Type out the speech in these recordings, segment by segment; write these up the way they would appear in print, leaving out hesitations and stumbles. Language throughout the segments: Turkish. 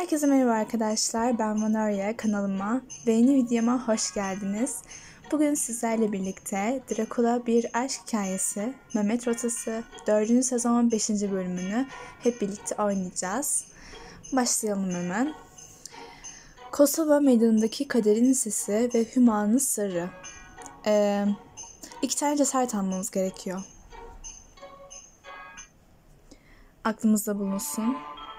Herkese merhaba arkadaşlar, ben Vanarya kanalıma ve yeni videoma hoş geldiniz. Bugün sizlerle birlikte Dracula bir aşk hikayesi, Mehmet Rotası 4. sezon 5. bölümünü hep birlikte oynayacağız. Başlayalım hemen. Kosova meydanındaki kaderin sesi ve Hüma'nın sırrı. İki tane cesaret almamız gerekiyor. Aklımızda bulunsun.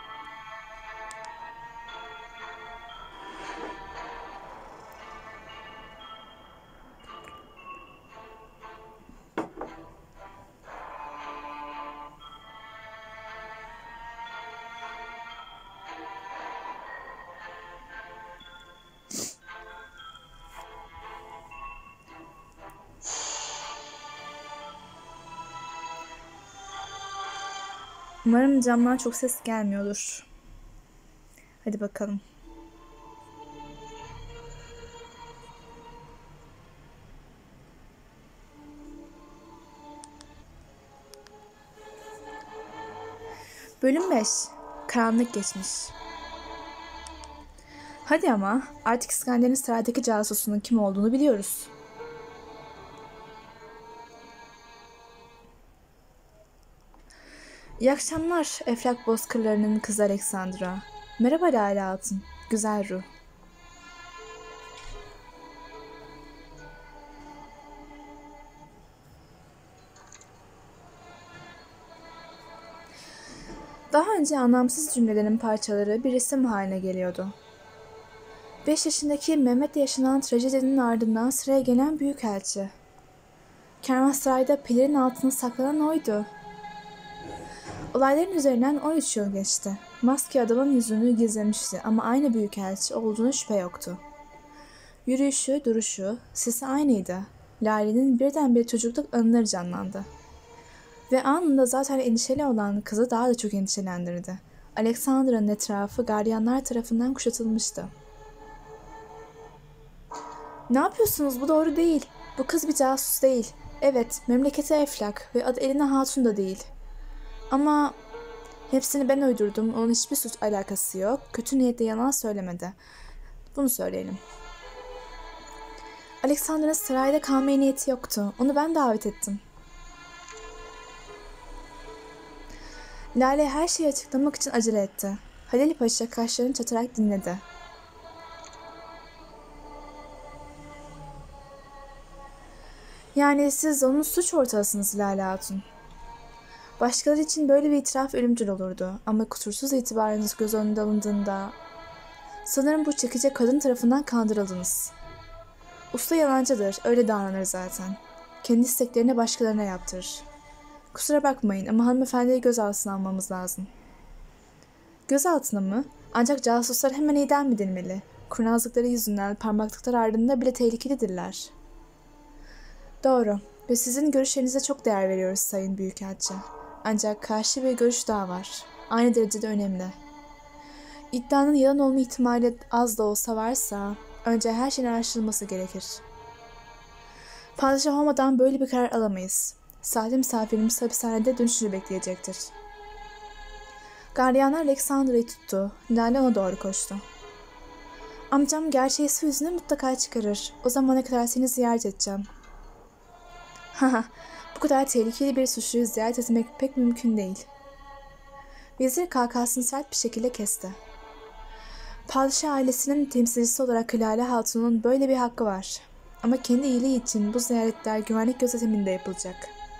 Umarım camdan çok ses gelmiyordur. Hadi bakalım. Bölüm 5. Karanlık geçmiş. Hadi ama artık İskender'in saraydaki casusunun kim olduğunu biliyoruz. İyi akşamlar Eflak Bozkırları'nın kızı Alexandra. Merhaba Lale Hatun, güzel ruh. Daha önce anlamsız cümlelerin parçaları bir resim haline geliyordu. 5 yaşındaki Mehmet'le yaşanan trajedinin ardından sıraya gelen büyükelçi. Kervansaray'da pelerin altına saklanan oydu. Olayların üzerinden 13 yıl geçti. Maske adamın yüzünü gizlemişti ama aynı büyükelçi olduğuna şüphe yoktu. Yürüyüşü, duruşu, sesi aynıydı. Lale'nin birdenbire çocukluk anıları canlandı. Ve anında zaten endişeli olan kızı daha da çok endişelendirdi. Alexandra'nın etrafı gardiyanlar tarafından kuşatılmıştı. "Ne yapıyorsunuz? Bu doğru değil. Bu kız bir casus değil. Evet, memleketi Eflak ve adı Elina Hatun da değil. Ama hepsini ben uydurdum. Onun hiçbir suç alakası yok. Kötü niyetle yalan söylemedi. Bunu söyleyelim. Alexandra'nın sarayda kalmaya niyeti yoktu. Onu ben davet ettim." Lale her şeyi açıklamak için acele etti. Halil Paşa kaşlarını çatarak dinledi. "Yani siz onun suç ortağısınız Lale Hatun. Başkaları için böyle bir itiraf ölümcül olurdu ama kusursuz itibarınız göz önünde alındığında sanırım bu çekici kadın tarafından kandırıldınız. Usta yalancıdır, öyle davranır zaten. Kendi isteklerini başkalarına yaptırır. Kusura bakmayın ama hanımefendiyi gözaltına almamız lazım." "Gözaltına mı? Ancak casuslar hemen idam edilmeli. Kurnazlıkları yüzünden parmaklıklar ardında bile tehlikelidirler." "Doğru ve sizin görüşlerinize çok değer veriyoruz Sayın Büyükelçi. Ancak karşı bir görüş daha var. Aynı derecede önemli. İddianın yalan olma ihtimali az da olsa varsa önce her şeyin araştırılması gerekir. Padişah olmadan böyle bir karar alamayız. Sahte misafirimiz hapishanede dönüşünü bekleyecektir." Gardiyanlar Alexandra'yı tuttu. Lale ona doğru koştu. "Amcam gerçeği su yüzüne mutlaka çıkarır. O zamana kadar seni ziyaret edeceğim." "Haha, bu kadar tehlikeli bir suçluyu ziyaret etmek pek mümkün değil." Vezir kahkahasını sert bir şekilde kesti. "Padişah ailesinin temsilcisi olarak Lale Hatun'un böyle bir hakkı var. Ama kendi iyiliği için bu ziyaretler güvenlik gözetiminde yapılacak."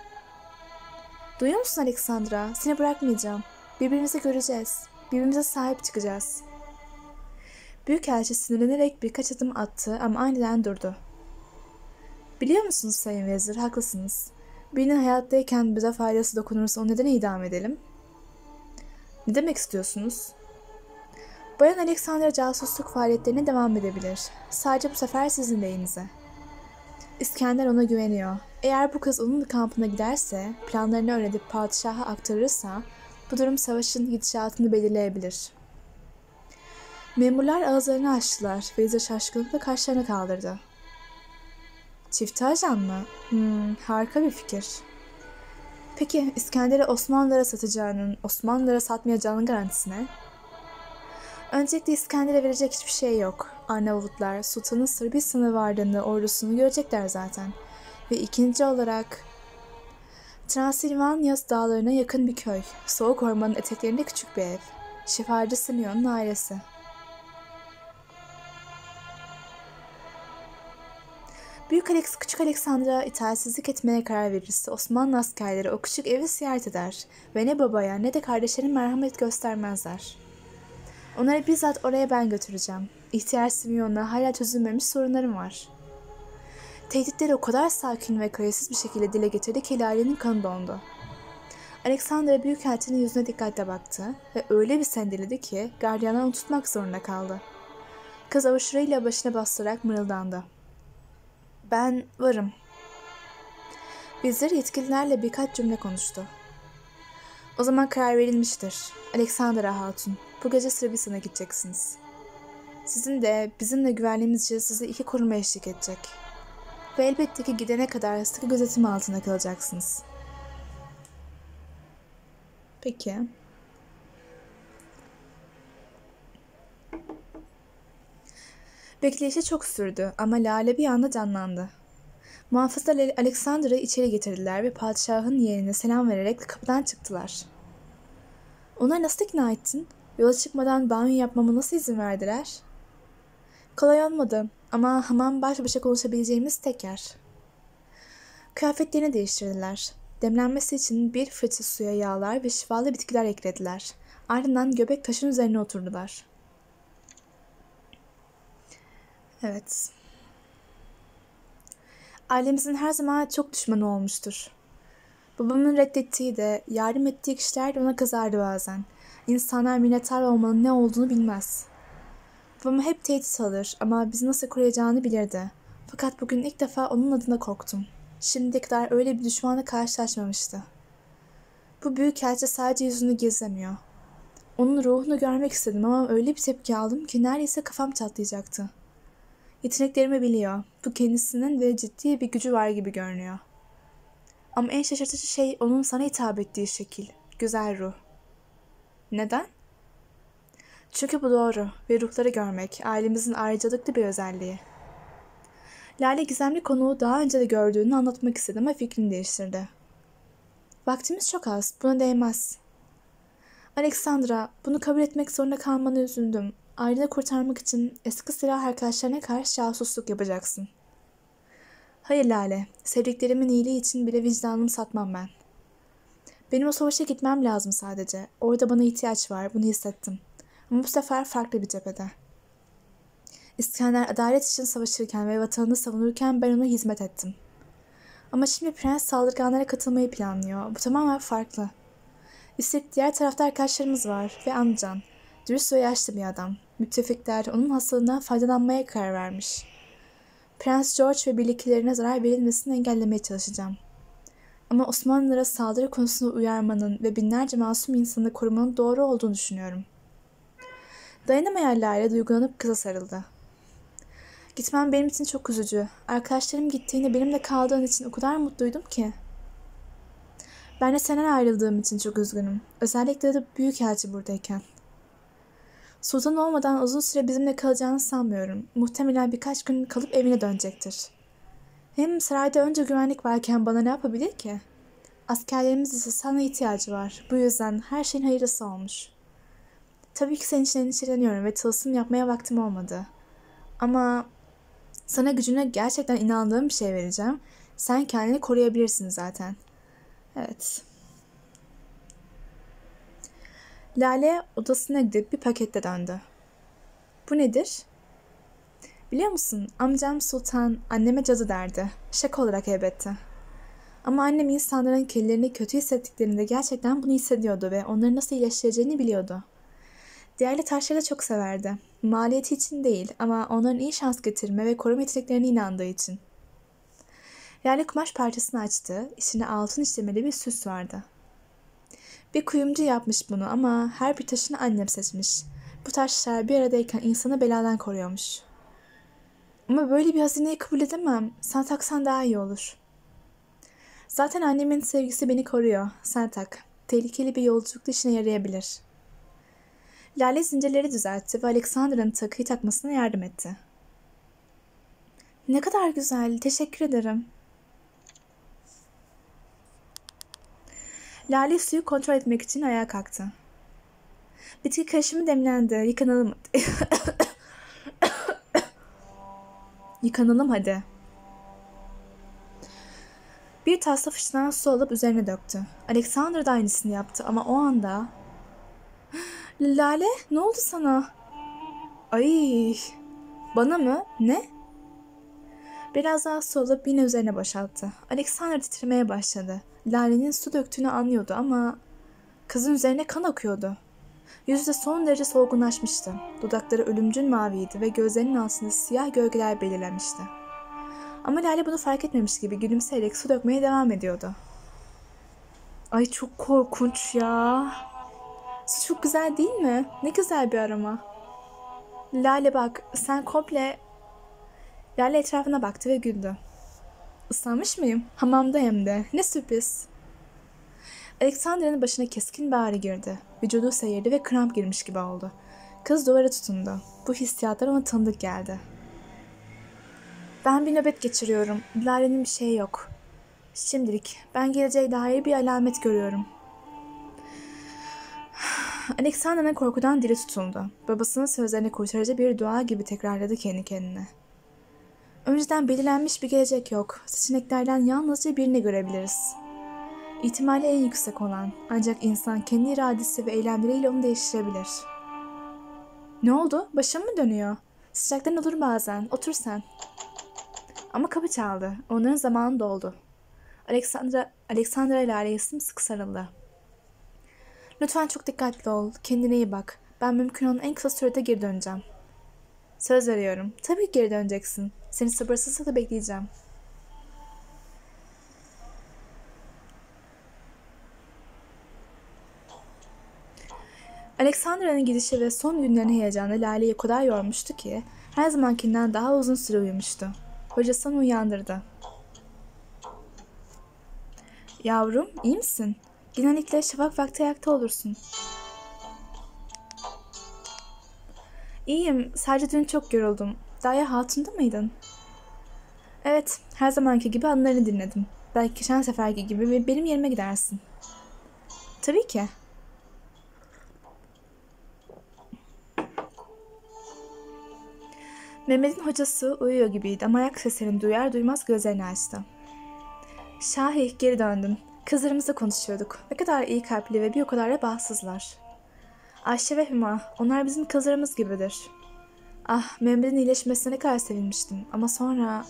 "Duyuyor musun Alexandra? Seni bırakmayacağım. Birbirimizi göreceğiz. Birbirimize sahip çıkacağız." Büyükelçi sinirlenerek birkaç adım attı ama aniden durdu. "Biliyor musunuz Sayın Vezir, haklısınız. Birinin hayattayken bize faydası dokunursa onu neden idam edelim?" "Ne demek istiyorsunuz?" "Bayan Alexandra casusluk faaliyetlerine devam edebilir. Sadece bu sefer sizin lehinize. İskender ona güveniyor. Eğer bu kız onun kampına giderse, planlarını öğrenip padişaha aktarırsa, bu durum savaşın gidişatını belirleyebilir." Memurlar ağızlarını açtılar. Vezir şaşkınlıkla kaşlarını kaldırdı. "Çifte ajan mı? Harika bir fikir. Peki İskender'i Osmanlılara satacağının, Osmanlılara satmayacağının garantisi ne?" Öncelikle İskender'e verecek hiçbir şey yok. Arnavutlar, Sultan'ın Sırbistan'a vardığında ordusunu görecekler zaten. Ve ikinci olarak Transilvanya dağlarına yakın bir köy. Soğuk ormanın eteklerinde küçük bir ev. Şifacı Simeon'un ailesi. Küçük Aleksandra itaatsizlik etmeye karar verirse Osmanlı askerleri o küçük evi ziyaret eder ve ne babaya ne de kardeşlerine merhamet göstermezler. Onları bizzat oraya ben götüreceğim. İhtiyar Simeon'la hala çözülmemiş sorunlarım var. Tehditleri o kadar sakin ve kayıtsız bir şekilde dile getirdi ki Lale'nin kanı dondu. Alexandra büyükelçinin yüzüne dikkatle baktı ve öyle bir sendeledi ki gardiyanlar onu tutmak zorunda kaldı. Kız avuçlarıyla başına bastırarak mırıldandı. Ben varım. Vezir yetkililerle birkaç cümle konuştu. O zaman karar verilmiştir. Alexandra Hatun, bu gece Sırbistan'a gideceksiniz. Sizin de bizim de güvenliğimiz için size 2 koruma eşlik edecek. Ve elbette ki gidene kadar sıkı gözetim altında kalacaksınız. Peki. Bekleyişi çok sürdü ama Lale bir anda canlandı. Muhafızlar Alexandra'yı içeri getirdiler ve padişahın yeğenine selam vererek kapıdan çıktılar. Onları nasıl ikna ettin? Yola çıkmadan banyo yapmama nasıl izin verdiler? Kolay olmadı ama hamam baş başa konuşabileceğimiz tek yer. Kıyafetlerini değiştirdiler. Demlenmesi için bir fıçı suya yağlar ve şifalı bitkiler eklediler. Ardından göbek taşın üzerine oturdular. Evet. Ailemizin her zaman çok düşmanı olmuştur. Babamın reddettiği de, yardım ettiği kişiler de ona kızardı bazen. İnsanlar minnettar olmanın ne olduğunu bilmez. Babam hep tehdit alır ama bizi nasıl koruyacağını bilirdi. Fakat bugün ilk defa onun adına korktum. Şimdiye kadar öyle bir düşmanla karşılaşmamıştı. Bu büyükelçi sadece yüzünü gizlemiyor. Onun ruhunu görmek istedim ama öyle bir tepki aldım ki neredeyse kafam çatlayacaktı. Yeteneklerimi biliyor. Bu kendisinin ve ciddi bir gücü var gibi görünüyor. Ama en şaşırtıcı şey onun sana hitap ettiği şekil. Güzel ruh. Neden? Çünkü bu doğru ve ruhları görmek ailemizin ayrıcalıklı bir özelliği. Lale gizemli konuğu daha önce de gördüğünü anlatmak istedi ama fikrini değiştirdi. Vaktimiz çok az, buna değmez. Alexandra, bunu kabul etmek zorunda kalmana üzüldüm. Aileni kurtarmak için eski silah arkadaşlarına karşı casusluk yapacaksın. Hayır Lale, sevdiklerimin iyiliği için bile vicdanımı satmam ben. Benim o savaşa gitmem lazım sadece. Orada bana ihtiyaç var, bunu hissettim. Ama bu sefer farklı bir cephede. İskender adalet için savaşırken ve vatanını savunurken ben ona hizmet ettim. Ama şimdi prens saldırganlara katılmayı planlıyor. Bu tamamen farklı. Üstelik diğer tarafta arkadaşlarımız var ve amcan. Dürüst ve yaşlı bir adam. Müttefikler onun hastalığından faydalanmaya karar vermiş. Prens George ve birliklerine zarar verilmesini engellemeye çalışacağım. Ama Osmanlılara saldırı konusunda uyarmanın ve binlerce masum insanı korumanın doğru olduğunu düşünüyorum. Dayanamayan Lale duygulanıp kıza sarıldı. Gitmem benim için çok üzücü. Arkadaşlarım gittiğinde benimle kaldığın için o kadar mutluydum ki. Ben de senden ayrıldığım için çok üzgünüm. Özellikle de büyükelçi buradayken. Sultan olmadan uzun süre bizimle kalacağını sanmıyorum. Muhtemelen birkaç gün kalıp evine dönecektir. Hem sarayda önce güvenlik varken bana ne yapabilir ki? Askerlerimiz ise sana ihtiyacı var. Bu yüzden her şeyin hayırlısı olmuş. Tabii ki senin için endişeleniyorum ve tılsım yapmaya vaktim olmadı. Ama sana gücüne gerçekten inandığım bir şey vereceğim. Sen kendini koruyabilirsin zaten. Evet. Lale odasına gidip bir paketle döndü. Bu nedir? Biliyor musun, amcam Sultan anneme cadı derdi. Şaka olarak elbette. Ama annem insanların kendilerini kötü hissettiklerinde gerçekten bunu hissediyordu ve onları nasıl iyileştireceğini biliyordu. Değerli taşları da çok severdi. Maliyeti için değil ama onların iyi şans getirme ve koruma yeteneklerine inandığı için. Lale kumaş parçasını açtı, içine altın işlemeli bir süs vardı. Bir kuyumcu yapmış bunu ama her bir taşını annem seçmiş. Bu taşlar bir aradayken insanı beladan koruyormuş. Ama böyle bir hazineyi kabul edemem. Sen taksan daha iyi olur. Zaten annemin sevgisi beni koruyor. Sen tak. Tehlikeli bir yolculukta işine yarayabilir. Lale zincirleri düzeltti ve Alexandra'nın takıyı takmasına yardım etti. Ne kadar güzel, teşekkür ederim. Lale suyu kontrol etmek için ayağa kalktı. Bitki karışımı demlendi, yıkanalım. Yıkanalım hadi. Bir tasla fıştınan su alıp üzerine döktü. Alexander da aynısını yaptı ama o anda... Lale, ne oldu sana? Ay, bana mı? Ne? Biraz daha su alıp yine üzerine boşalttı. Alexander titremeye başladı. Lale'nin su döktüğünü anlıyordu ama kızın üzerine kan akıyordu. Yüzü de son derece solgunlaşmıştı. Dudakları ölümcül maviydi ve gözlerinin altında siyah gölgeler belirlenmişti. Ama Lale bunu fark etmemiş gibi gülümseyerek su dökmeye devam ediyordu. Ay çok korkunç ya. Su çok güzel değil mi? Ne güzel bir aroma. Lale bak, sen komple... Lale etrafına baktı ve güldü. Islanmış mıyım? Hamamda hem de. Ne sürpriz. Alexandra'nın başına keskin bir ağrı girdi. Vücudu seyirdi ve kramp girmiş gibi oldu. Kız duvara tutundu. Bu hissiyatlar ona tanıdık geldi. Ben bir nöbet geçiriyorum. Lale'nin bir şeyi yok. Şimdilik ben geleceğe dair bir alamet görüyorum. Alexandra'nın korkudan dili tutuldu. Babasının sözlerini kurtarıcı bir dua gibi tekrarladı kendi kendine. Önceden belirlenmiş bir gelecek yok. Seçeneklerden yalnızca birini görebiliriz. İhtimali en yüksek olan, ancak insan kendi iradesi ve eylemleriyle onu değiştirebilir. Ne oldu? Başım mı dönüyor? Sıcaktan olur bazen. Otur sen. Ama kapı çaldı. Onların zamanı doldu. Alexandra ile Lale'ye sımsıkı sarıldı. Lütfen çok dikkatli ol. Kendine iyi bak. Ben mümkün olan en kısa sürede geri döneceğim. Söz veriyorum. Tabii ki geri döneceksin. Seni sabırsızlıkla bekleyeceğim. Alexandra'nın gidişi ve son günlerin heyecanı Lale'yi o kadar yormuştu ki her zamankinden daha uzun süre uyumuştu. Hocası onu uyandırdı. Yavrum, iyi misin? Genellikle şafak vakti ayakta olursun. İyiyim, sadece dün çok yoruldum. Daya Hatun'da mıydın? Evet, her zamanki gibi anılarını dinledim. Belki geçen seferki gibi benim yerime gidersin. Tabii ki. Mehmet'in hocası uyuyor gibiydi ama ayak seslerini duyar duymaz gözlerini açtı. Şahi, geri döndün. Kızlarımızla konuşuyorduk. Ne kadar iyi kalpli ve bir o kadar da bağımsızlar. Ayşe ve Hüma, onlar bizim kızlarımız gibidir. Ah, Mehmet'in iyileşmesine ne kadar sevinmiştim ama sonra...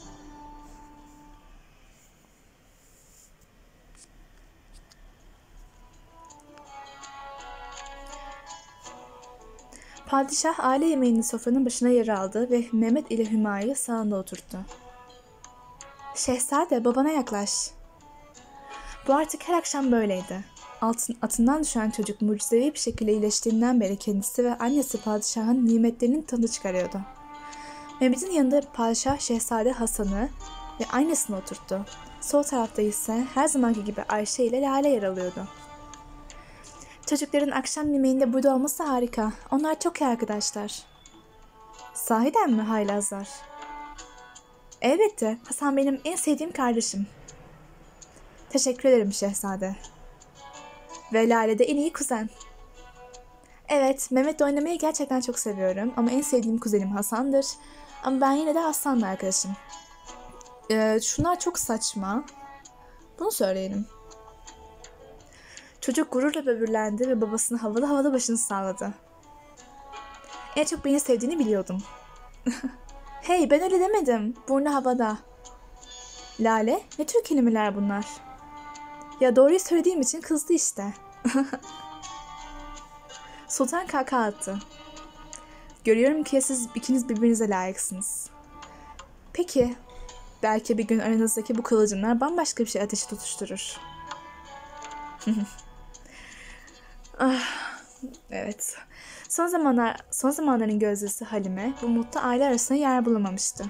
Padişah aile yemeğini sofranın başına yer aldı ve Mehmet ile Hüma'yı sağında oturttu. Şehzade, babana yaklaş. Bu artık her akşam böyleydi. Atından düşen çocuk mucizevi bir şekilde iyileştiğinden beri kendisi ve annesi padişahın nimetlerinin tadını çıkarıyordu. Mehmet'in yanında padişah Şehzade Hasan'ı ve annesini oturttu. Sol tarafta ise her zamanki gibi Ayşe ile Lale yer alıyordu. Çocukların akşam yemeğinde burada olması harika. Onlar çok iyi arkadaşlar. Sahiden mi haylazlar? Elbette. Hasan benim en sevdiğim kardeşim. Teşekkür ederim Şehzade. Ve Lale de en iyi kuzen. Evet, Mehmet'le oynamayı gerçekten çok seviyorum ama en sevdiğim kuzenim Hasan'dır. Ama ben yine de Hasan'la arkadaşım. Şunlar çok saçma. Bunu söyleyelim. Çocuk gururla böbürlendi ve babasını havalı havalı başını salladı. En çok beni sevdiğini biliyordum. Hey, ben öyle demedim. Burnu havada. Lale, ne tür kelimeler bunlar? Ya doğruyu söylediğim için kızdı işte. Sultan kahkaha attı. Görüyorum ki siz ikiniz birbirinize layıksınız. Peki, belki bir gün aranızdaki bu kıvılcımlar bambaşka bir şey ateşi tutuşturur. Evet. Son zamanların gözdesi Halime bu mutlu aile arasında yer bulamamıştı.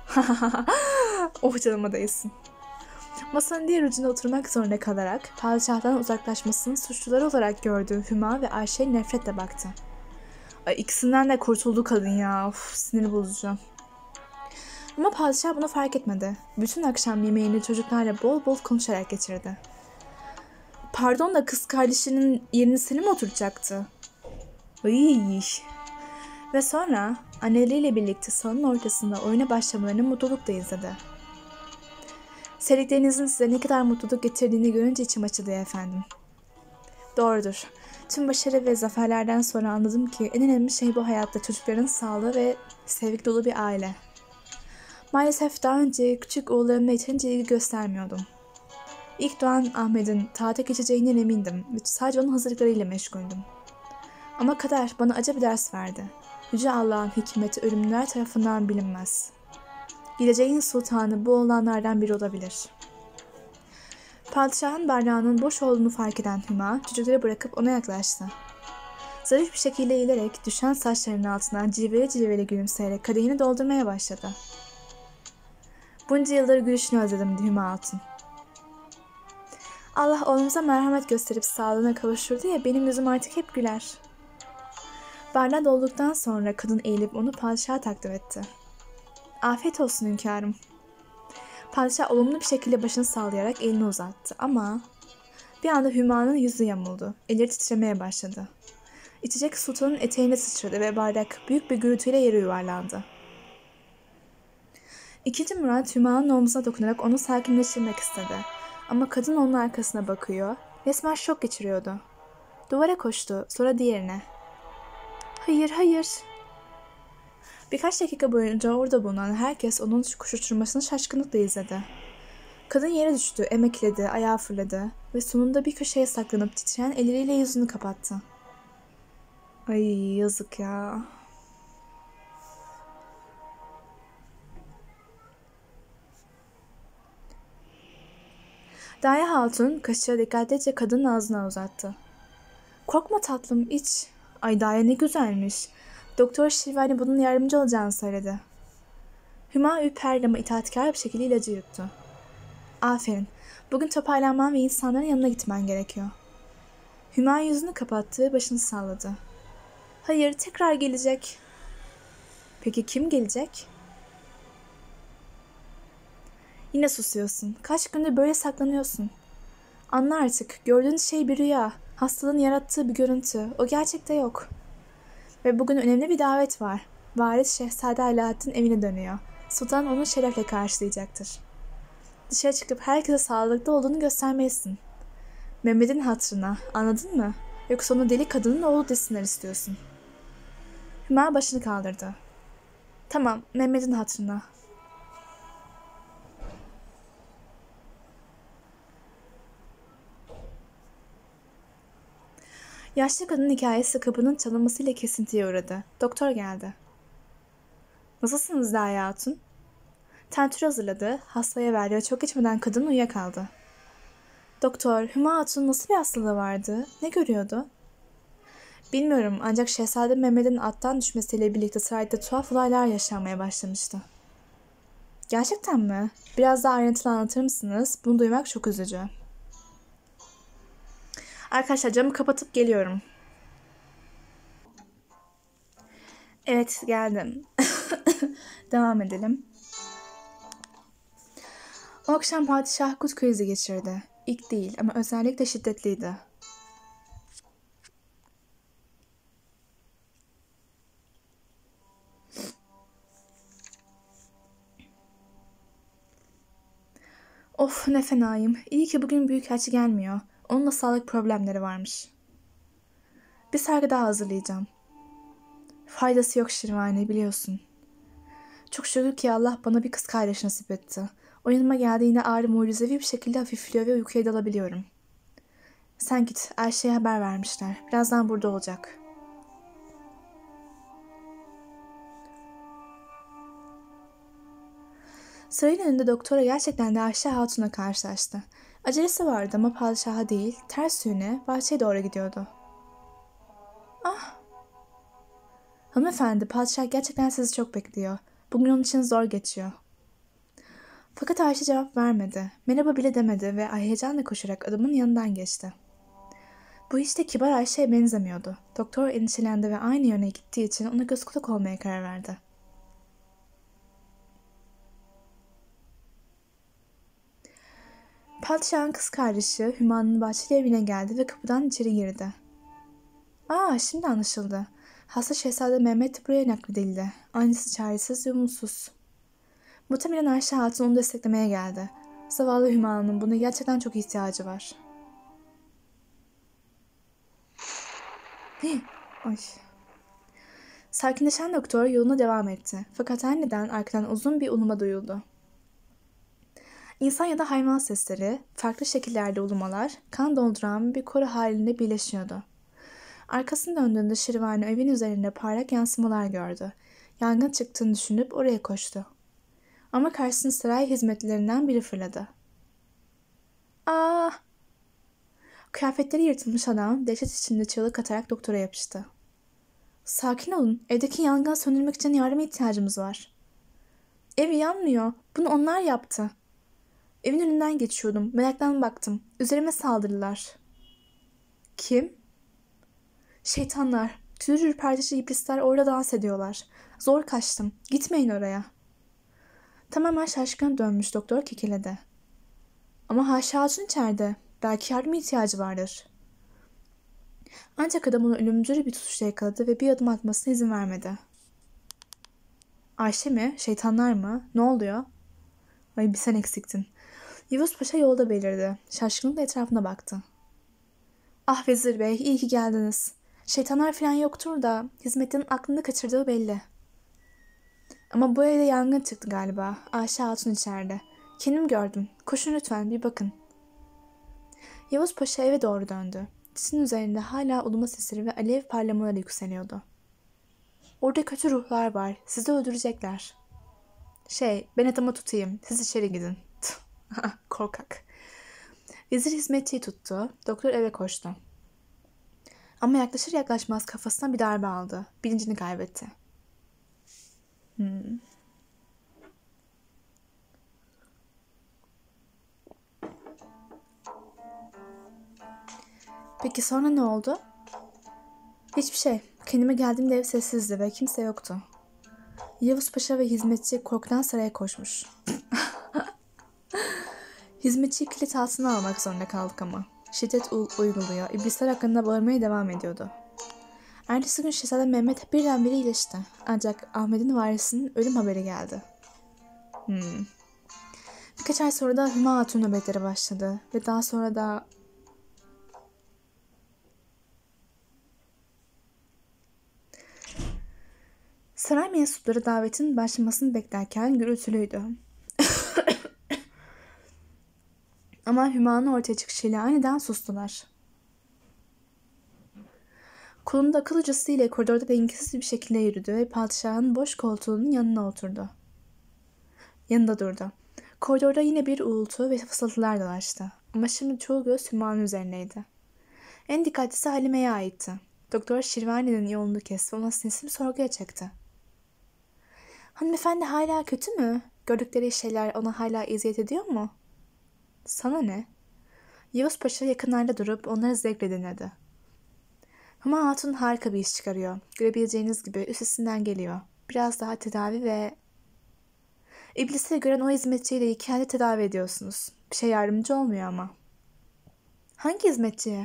Oh canıma değsin. Masanın diğer ucunda oturmak zorunda kalarak padişahtan uzaklaşmasının suçluları olarak gördüğü Hüma ve Ayşe nefretle baktı. Ay, ikisinden de kurtuldu kadın ya. Of, sinir bozucu. Ama padişah bunu fark etmedi. Bütün akşam yemeğini çocuklarla bol bol konuşarak geçirdi. Pardon da kız kardeşinin yerini Selim oturacaktı. Iy. Ve sonra anneleriyle birlikte salonun ortasında oyuna başlamalarını mutlulukla izledi. Sevdiklerinizin size ne kadar mutluluk getirdiğini görünce içim açıldı efendim. Doğrudur. Tüm başarı ve zaferlerden sonra anladım ki en önemli şey bu hayatta çocukların sağlığı ve sevgi dolu bir aile. Maalesef daha önce küçük oğullarımla yeterince ilgi göstermiyordum. İlk doğan Ahmet'in tahta geçeceğinden emindim ve sadece onun hazırlıklarıyla meşguldüm. Ama kader bana acı bir ders verdi. Yüce Allah'ın hikmeti ölümlüler tarafından bilinmez. Geleceğin sultanı bu oğlanlardan biri olabilir. Padişahın bardağının boş olduğunu fark eden Hüma çocukları bırakıp ona yaklaştı. Zarif bir şekilde eğilerek düşen saçlarının altından cilveli cilveli gülümseyerek kadehini doldurmaya başladı. Bunca yıldır gülüşünü özledim Hüma Hatun. Allah oğlumuza merhamet gösterip sağlığına kavuşturdu ya, benim yüzüm artık hep güler. Bardağı dolduktan sonra kadın eğilip onu padişaha takdim etti. Afiyet olsun hünkârım. Padişah olumlu bir şekilde başını sallayarak elini uzattı ama bir anda Hüma'nın yüzü yamuldu. Elleri titremeye başladı. İçecek sultanın eteğine sıçradı ve bardak büyük bir gürültüyle yere yuvarlandı. İkinci Murat Hüma'nın omzuna dokunarak onu sakinleştirmek istedi. Ama kadın onun arkasına bakıyor, resmen şok geçiriyordu. Duvara koştu, sonra diğerine. Hayır, hayır. Birkaç dakika boyunca orada bulunan herkes onun koşuşturmasını şaşkınlıkla izledi. Kadın yere düştü, emekledi, ayağı fırladı ve sonunda bir köşeye saklanıp titreyen elleriyle yüzünü kapattı. Ay, yazık ya. Daya Hatun kaşığı dikkatlice kadının ağzına uzattı. Korkma tatlım, iç. Ay, Daya ne güzelmiş. Doktor Şirvani bunun yardımcı olacağını söyledi. Hüma ürperdi ama itaatkar bir şekilde ilacı yuttu. Aferin. Bugün toparlanman ve insanların yanına gitmen gerekiyor. Hüma yüzünü kapattı ve başını salladı. Hayır, tekrar gelecek. Peki kim gelecek? Yine susuyorsun. Kaç gündür böyle saklanıyorsun. Anla artık. Gördüğün şey bir rüya. Hastalığın yarattığı bir görüntü. O gerçekte yok. Ve bugün önemli bir davet var. Varis Şehzade Alaaddin evine dönüyor. Sultan onu şerefle karşılayacaktır. Dışarı çıkıp herkese sağlıklı olduğunu göstermelisin. Mehmet'in hatırına, anladın mı? Yoksa onu deli kadının oğlu desinler istiyorsun. Hüma başını kaldırdı. Tamam, Mehmet'in hatırına. Yaşlı kadının hikayesi kapının çalınmasıyla kesintiye uğradı. Doktor geldi. Nasılsınız Daya Hatun? Tentür hazırladı, hastaya verdi ve çok geçmeden kadın uyuyakaldı. Doktor, Hüma Hatun nasıl bir hastalığı vardı? Ne görüyordu? Bilmiyorum, ancak Şehzade Mehmet'in attan düşmesiyle birlikte sarayda tuhaf olaylar yaşanmaya başlamıştı. Gerçekten mi? Biraz daha ayrıntılı anlatır mısınız? Bunu duymak çok üzücü. Arkadaşlar, camı kapatıp geliyorum. Evet, geldim. Devam edelim. O akşam padişah gut krizi geçirdi. İlk değil ama özellikle şiddetliydi. Of, ne fenayım. İyi ki bugün büyükelçi gelmiyor. Onun da sağlık problemleri varmış. Bir sargı daha hazırlayacağım. Faydası yok Şirvani, biliyorsun. Çok şükür ki Allah bana bir kız kardeş nasip etti. O yanıma geldiğinde ağrı mucizevi bir şekilde hafifliyor ve uykuya dalabiliyorum. Sen git, Ayşe'ye haber vermişler. Birazdan burada olacak. Sarayın önünde doktora gerçekten de Ayşe Hatun'la karşılaştı. Acelesi vardı ama padişaha değil, ters yöne bahçeye doğru gidiyordu. Ah! Hanımefendi, padişah gerçekten sizi çok bekliyor. Bugün onun için zor geçiyor. Fakat Ayşe cevap vermedi. Merhaba bile demedi ve heyecanla koşarak adamın yanından geçti. Bu işte kibar Ayşe'ye benzemiyordu. Doktor endişelendi ve aynı yöne gittiği için ona göz kulak olmaya karar verdi. Padişahın kız kardeşi Hüma'nın bahçeli evine geldi ve kapıdan içeri girdi. Şimdi anlaşıldı. Hasta Şehzade Mehmet buraya nakledildi. Annesi çaresiz ve umutsuz. Muhtemelen Ayşe Hatun onu desteklemeye geldi. Zavallı Hüma'nın buna gerçekten çok ihtiyacı var. Ay. Sakinleşen doktor yoluna devam etti. Fakat aniden arkadan uzun bir uluma duyuldu. İnsan ya da hayvan sesleri, farklı şekillerde ulumalar, kan donduran bir koro halinde birleşiyordu. Arkasını döndüğünde Şirvani evin üzerinde parlak yansımalar gördü. Yangın çıktığını düşünüp oraya koştu. Ama karşısına saray hizmetlilerinden biri fırladı. "Ah!" Kıyafetleri yırtılmış adam dehşet içinde çığlık atarak doktora yapıştı. "Sakin olun, evdeki yangını söndürmek için yardıma ihtiyacımız var." "Ev yanmıyor, bunu onlar yaptı." "Evin önünden geçiyordum, meraktan baktım, üzerime saldırdılar." "Kim?" "Şeytanlar, tüylü ürpertici iblisler orada dans ediyorlar. Zor kaçtım, gitmeyin oraya." Tamamen şaşkına dönmüş doktor kekeledi. "Ama Haşa Hatun içeride, belki yardıma ihtiyacı vardır." Ancak adam onu ölümcül bir tutuşla yakaladı ve bir adım atmasına izin vermedi. "Ayşe mi? Şeytanlar mı? Ne oluyor?" "Ay bir sen eksiktin." Yavuz Paşa yolda belirdi. Şaşkınlıkla etrafına baktı. "Ah Vezir Bey, iyi ki geldiniz. Şeytanlar falan yoktur da hizmetlerin aklını kaçırdığı belli." "Ama bu evde yangın çıktı galiba. Ayşe Hatun içeride. Kendim gördüm. Koşun lütfen bir bakın." Yavuz Paşa eve doğru döndü. Dizinin üzerinde hala uluma sesleri ve alev parlamaları yükseliyordu. "Orada kötü ruhlar var. Sizi öldürecekler." Ben adamı tutayım. Siz içeri gidin." Korkak. Vezir hizmetçiyi tuttu. Doktor eve koştu. Ama yaklaşır yaklaşmaz kafasına bir darbe aldı. Bilincini kaybetti. Peki sonra ne oldu? Hiçbir şey. Kendime geldiğimde ev sessizdi ve kimse yoktu. Yavuz Paşa ve hizmetçi korkudan saraya koşmuş. Hizmetçiyi kilit altına almak zorunda kaldık ama. Şiddet uyguluyor, iblisler hakkında bağırmaya devam ediyordu. Ertesi gün Şehzade Mehmet birdenbire iyileşti. Ancak Ahmet'in varisinin ölüm haberi geldi. Birkaç ay sonra da Hüma Hatun nöbetleri başladı ve daha sonra da... Saray mensupları davetin başlamasını beklerken gürültülüydü. Ama Hüma'nın ortaya çıkışıyla aniden sustular. Kolunda akıl hocası ile koridorda dengesiz bir şekilde yürüdü ve padişahın boş koltuğunun yanında durdu. Koridorda yine bir uğultu ve fısıltılar dolaştı. Ama şimdi çoğu göz Hüma'nın üzerineydi. En dikkatlisi Halime'ye aitti. Doktor Şirvani'nin yolunu kesti ve ona sinsini sorguya çekti. "Hanımefendi hala kötü mü? Gördükleri şeyler ona hala eziyet ediyor mu?" "Sana ne?" Yavuz Paşa yakınlarda durup onları zevkle dinledi. "Hüma Hatun harika bir iş çıkarıyor. Görebileceğiniz gibi üstesinden geliyor. Biraz daha tedavi ve... İblisi gören o hizmetçiyle kendi tedavi ediyorsunuz. Bir şey yardımcı olmuyor ama." "Hangi hizmetçiye?"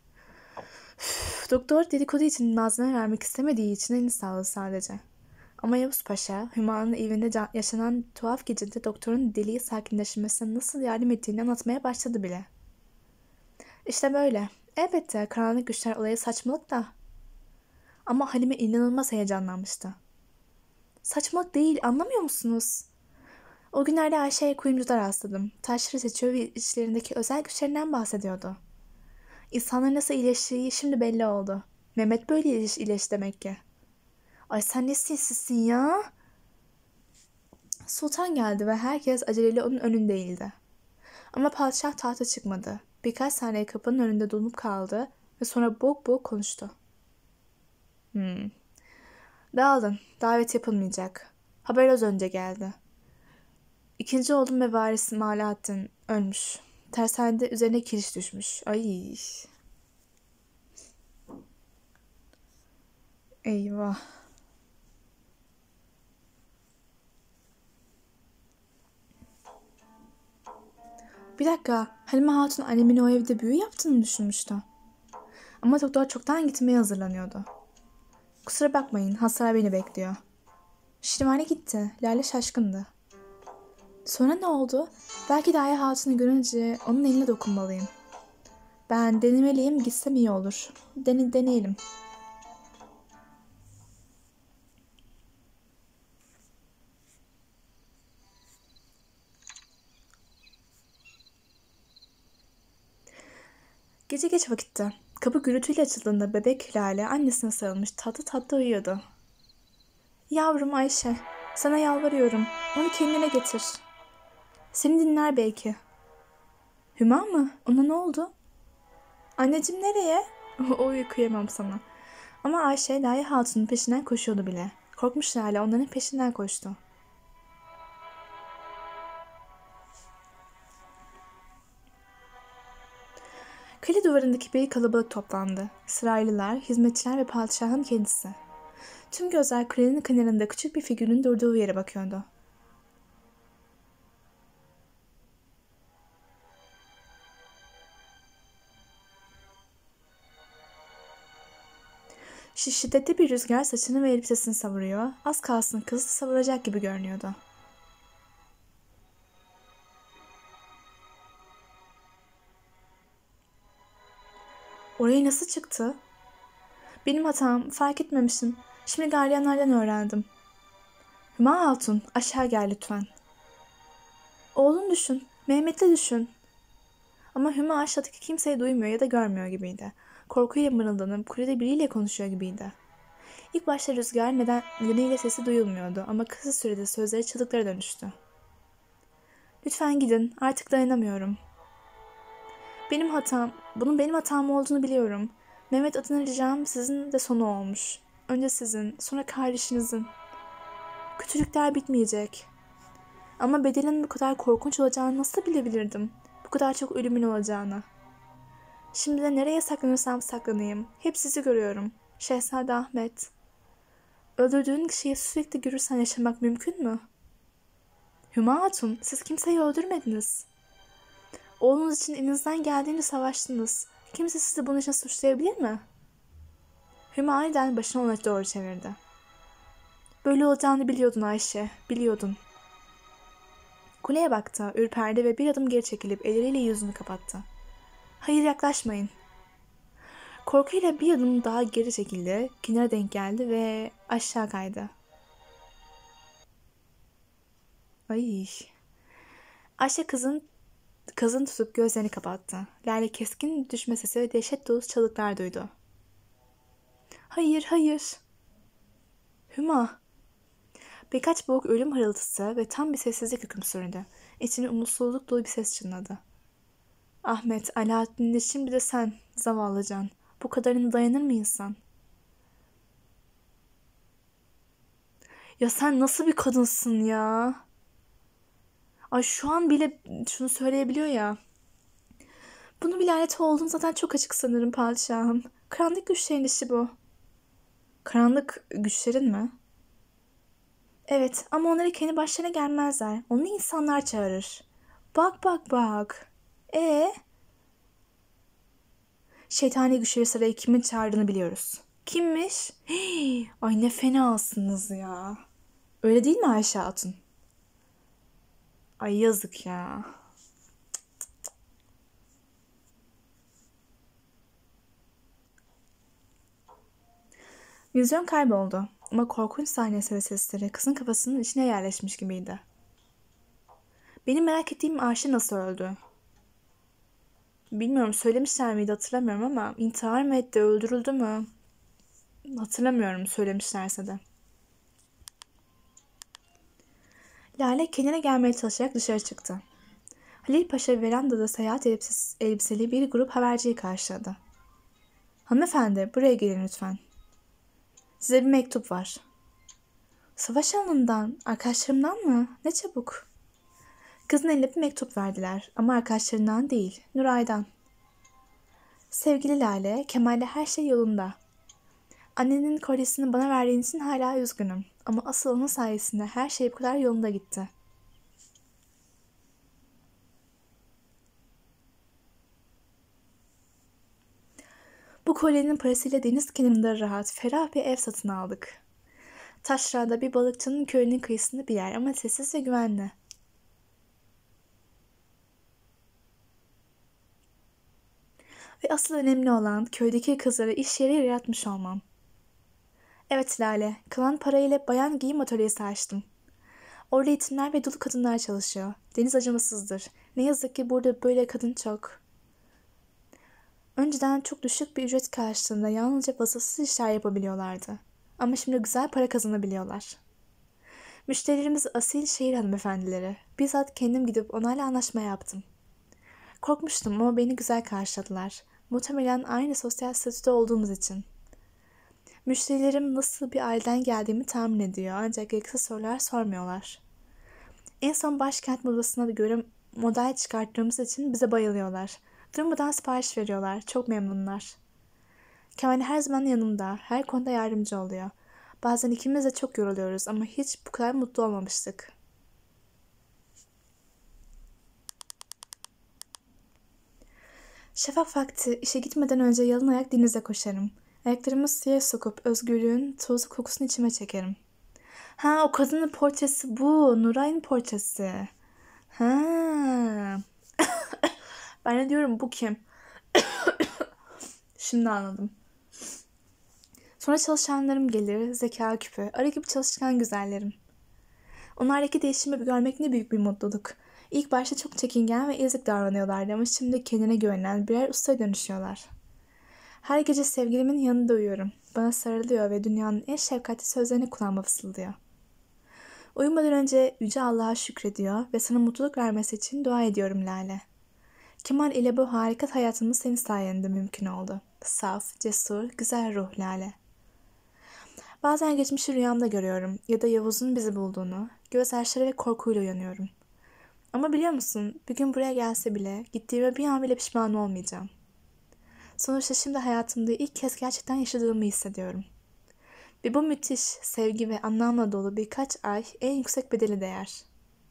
Doktor dedikodu için malzeme vermek istemediği için elini salladı sadece. Ama Yavuz Paşa, Hüma'nın evinde yaşanan tuhaf gecede doktorun deliği sakinleşmesine nasıl yardım ettiğini anlatmaya başladı bile. "İşte böyle. Elbette karanlık güçler olayı saçmalık da." Ama Halime inanılmaz heyecanlanmıştı. "Saçmalık değil, anlamıyor musunuz? O günlerde Ayşe'ye kuyumcuda rastladım. Taşları seçiyor ve içlerindeki özel güçlerinden bahsediyordu. İnsanların nasıl iyileştiği şimdi belli oldu. Mehmet böyle iyileşti demek ki." "Ay sen ne sessizsin ya?" Sultan geldi ve herkes aceleyle onun önünde eğildi. Ama padişah tahta çıkmadı. Birkaç saniye kapının önünde donup kaldı ve sonra boğuk boğuk konuştu. "Dağılın, davet yapılmayacak. Haber az önce geldi. İkinci oğlum ve varisim Alaaddin ölmüş. Tersanede üzerine kiriş düşmüş. Ay." Eyvah. Bir dakika. Halime Hatun annemin o evde büyü yaptığını düşünmüştü. Ama doktor çoktan gitmeye hazırlanıyordu. Kusura bakmayın, hastane beni bekliyor. Şirvani gitti. Lale şaşkındı. Sonra ne oldu? Belki de Aya Hatun'u görünce onun eline dokunmalıyım. Ben denemeliyim, gitsem iyi olur. Deneyelim. Gece geç vakitte. Kapı gürültüyle açıldığında bebek Lale annesine sarılmış tatlı tatlı uyuyordu. Yavrum Ayşe, sana yalvarıyorum. Onu kendine getir. Seni dinler belki. Hüma mı? Ona ne oldu? Anneciğim nereye? O kıyamam sana. Ama Ayşe Lale Hatun'un peşinden koşuyordu bile. Korkmuş Lale onların peşinden koştu. Kale duvarındaki bir kalabalık toplandı. Sıraylılar, hizmetçiler ve padişahın kendisi. Tüm gözler kulenin kenarında küçük bir figürün durduğu yere bakıyordu. Şiddetli bir rüzgar saçını ve elbisesini savuruyor, az kalsın kızı savuracak gibi görünüyordu. Oraya nasıl çıktı? Benim hatam, fark etmemişim. Şimdi gardiyanlardan öğrendim. Hüma Hatun, aşağı gel lütfen. Oğlun düşün, Mehmet'le düşün. Ama Hüma aşağıdaki kimseyi duymuyor ya da görmüyor gibiydi. Korkuyla mırıldanıp kulede biriyle konuşuyor gibiydi. İlk başta rüzgar nedeniyle sesi duyulmuyordu ama kısa sürede sözleri çığlıklara dönüştü. Lütfen gidin, artık dayanamıyorum. Bunun benim hatam olduğunu biliyorum. Mehmet adına ricam sizin de sonu olmuş. Önce sizin, sonra kardeşinizin. Kötülükler bitmeyecek. Ama bedelinin bu kadar korkunç olacağını nasıl bilebilirdim? Bu kadar çok ölümün olacağını. Şimdi de nereye saklanırsam saklanayım. Hep sizi görüyorum. Şehzade Ahmet. Öldürdüğün kişiyi sürekli görürsen yaşamak mümkün mü? Hüma Hatun, siz kimseyi öldürmediniz. Oğlunuz için elinizden geldiğince savaştınız. Kimse sizi bunun için suçlayabilir mi? Hüma aniden başını ona doğru çevirdi. Böyle olacağını biliyordun Ayşe, biliyordun. Kuleye baktı, ürperdi ve bir adım geri çekilip elleriyle yüzünü kapattı. Hayır, yaklaşmayın. Korkuyla bir adım daha geri çekildi, kenara denk geldi ve aşağı kaydı. Ay. Ayşe kızın tutup gözlerini kapattı. Lale keskin düşme sesi ve dehşet dolu çığlıklar duydu. Hayır, hayır. Hüma. Birkaç boğuk ölüm hırıltısı ve tam bir sessizlik hüküm sürdü. İçine umutsuzluk dolu bir ses çınladı. Ahmet, Alaaddin'le şimdi de sen, zavallı can. Bu kadarına dayanır mı insan? Ya sen nasıl bir kadınsın ya? Ay şu an bile şunu söyleyebiliyor ya. Bunu bir lanet olduğunu zaten çok açık sanırım padişahım. Karanlık güçlerin işi bu. Karanlık güçlerin mi? Evet ama onları kendi başlarına gelmezler. Onu insanlar çağırır. Bak bak bak. Şeytani güçleri saraya kimin çağırdığını biliyoruz. Kimmiş? Hii, ay ne fenasınız ya. Öyle değil mi Ayşe Hatun? Ay yazık ya. Vizyon kayboldu ama korkunç sahnesi ve sesleri kızın kafasının içine yerleşmiş gibiydi. Benim merak ettiğim Ayşe nasıl öldü? Bilmiyorum, söylemişler miydi hatırlamıyorum ama intihar mı etti, öldürüldü mü? Hatırlamıyorum söylemişlerse de. Lale kendine gelmeye çalışarak dışarı çıktı. Halil Paşa verandada seyahat elbiseli bir grup haberciyi karşıladı. Hanımefendi, buraya gelin lütfen. Size bir mektup var. Savaş alanından, arkadaşlarımdan mı? Ne çabuk. Kızın eline bir mektup verdiler ama arkadaşlarından değil, Nuray'dan. Sevgili Lale, Kemal'le her şey yolunda. Annenin kolyesini bana verdiğin için hala üzgünüm. Ama asıl onun sayesinde her şey bu kadar yolunda gitti. Bu kolyenin parasıyla deniz kenarında rahat, ferah bir ev satın aldık. Taşra'da bir balıkçının köyünün kıyısında bir yer ama sessiz ve güvenli. Ve asıl önemli olan köydeki kızlara iş yeri yaratmış olmam. Evet Lale, kalan parayla bayan giyim atölyesi açtım. Orada yetimler ve dul kadınlar çalışıyor. Deniz acımasızdır. Ne yazık ki burada böyle kadın çok. Önceden çok düşük bir ücret karşılığında yalnızca vasıfsız işler yapabiliyorlardı. Ama şimdi güzel para kazanabiliyorlar. Müşterilerimiz asil şehir hanımefendileri. Bizzat kendim gidip onlarla anlaşma yaptım. Korkmuştum ama beni güzel karşıladılar. Muhtemelen aynı sosyal statüde olduğumuz için. Müşterilerim nasıl bir aileden geldiğimi tahmin ediyor ancak gereksiz sorular sormuyorlar. En son başkent modasına göre model çıkarttığımız için bize bayılıyorlar. Durmadan sipariş veriyorlar. Çok memnunlar. Kemal her zaman yanımda. Her konuda yardımcı oluyor. Bazen ikimiz de çok yoruluyoruz ama hiç bu kadar mutlu olmamıştık. Şafak vakti işe gitmeden önce yalın ayak denize koşarım. Ayaklarımı suya sokup özgürlüğün tozlu kokusunu içime çekerim. Ha, o kadının portresi bu. Nuray'ın portresi. Ha. Ben de diyorum bu kim? Şimdi anladım. Sonra çalışanlarım gelir, zeka küpü, arı gibi çalışkan güzellerim. Onlardaki değişimi görmek ne büyük bir mutluluk. İlk başta çok çekingen ve ezik davranıyorlardı ama şimdi kendine güvenen birer ustaya dönüşüyorlar. Her gece sevgilimin yanında uyuyorum. Bana sarılıyor ve dünyanın en şefkatli sözlerini kulağıma fısıldıyor. Uyumadan önce Yüce Allah'a şükrediyor ve sana mutluluk vermesi için dua ediyorum Lale. Kemal ile bu harika hayatımız senin sayende mümkün oldu. Saf, cesur, güzel ruh Lale. Bazen geçmişi rüyamda görüyorum ya da Yavuz'un bizi bulduğunu, gözyaşları ve korkuyla uyanıyorum. Ama biliyor musun, bir gün buraya gelse bile gittiğime bir an bile pişman olmayacağım. Sonuçta şimdi hayatımda ilk kez gerçekten yaşadığımı hissediyorum. Ve bu müthiş, sevgi ve anlamla dolu birkaç ay en yüksek bedeli değer.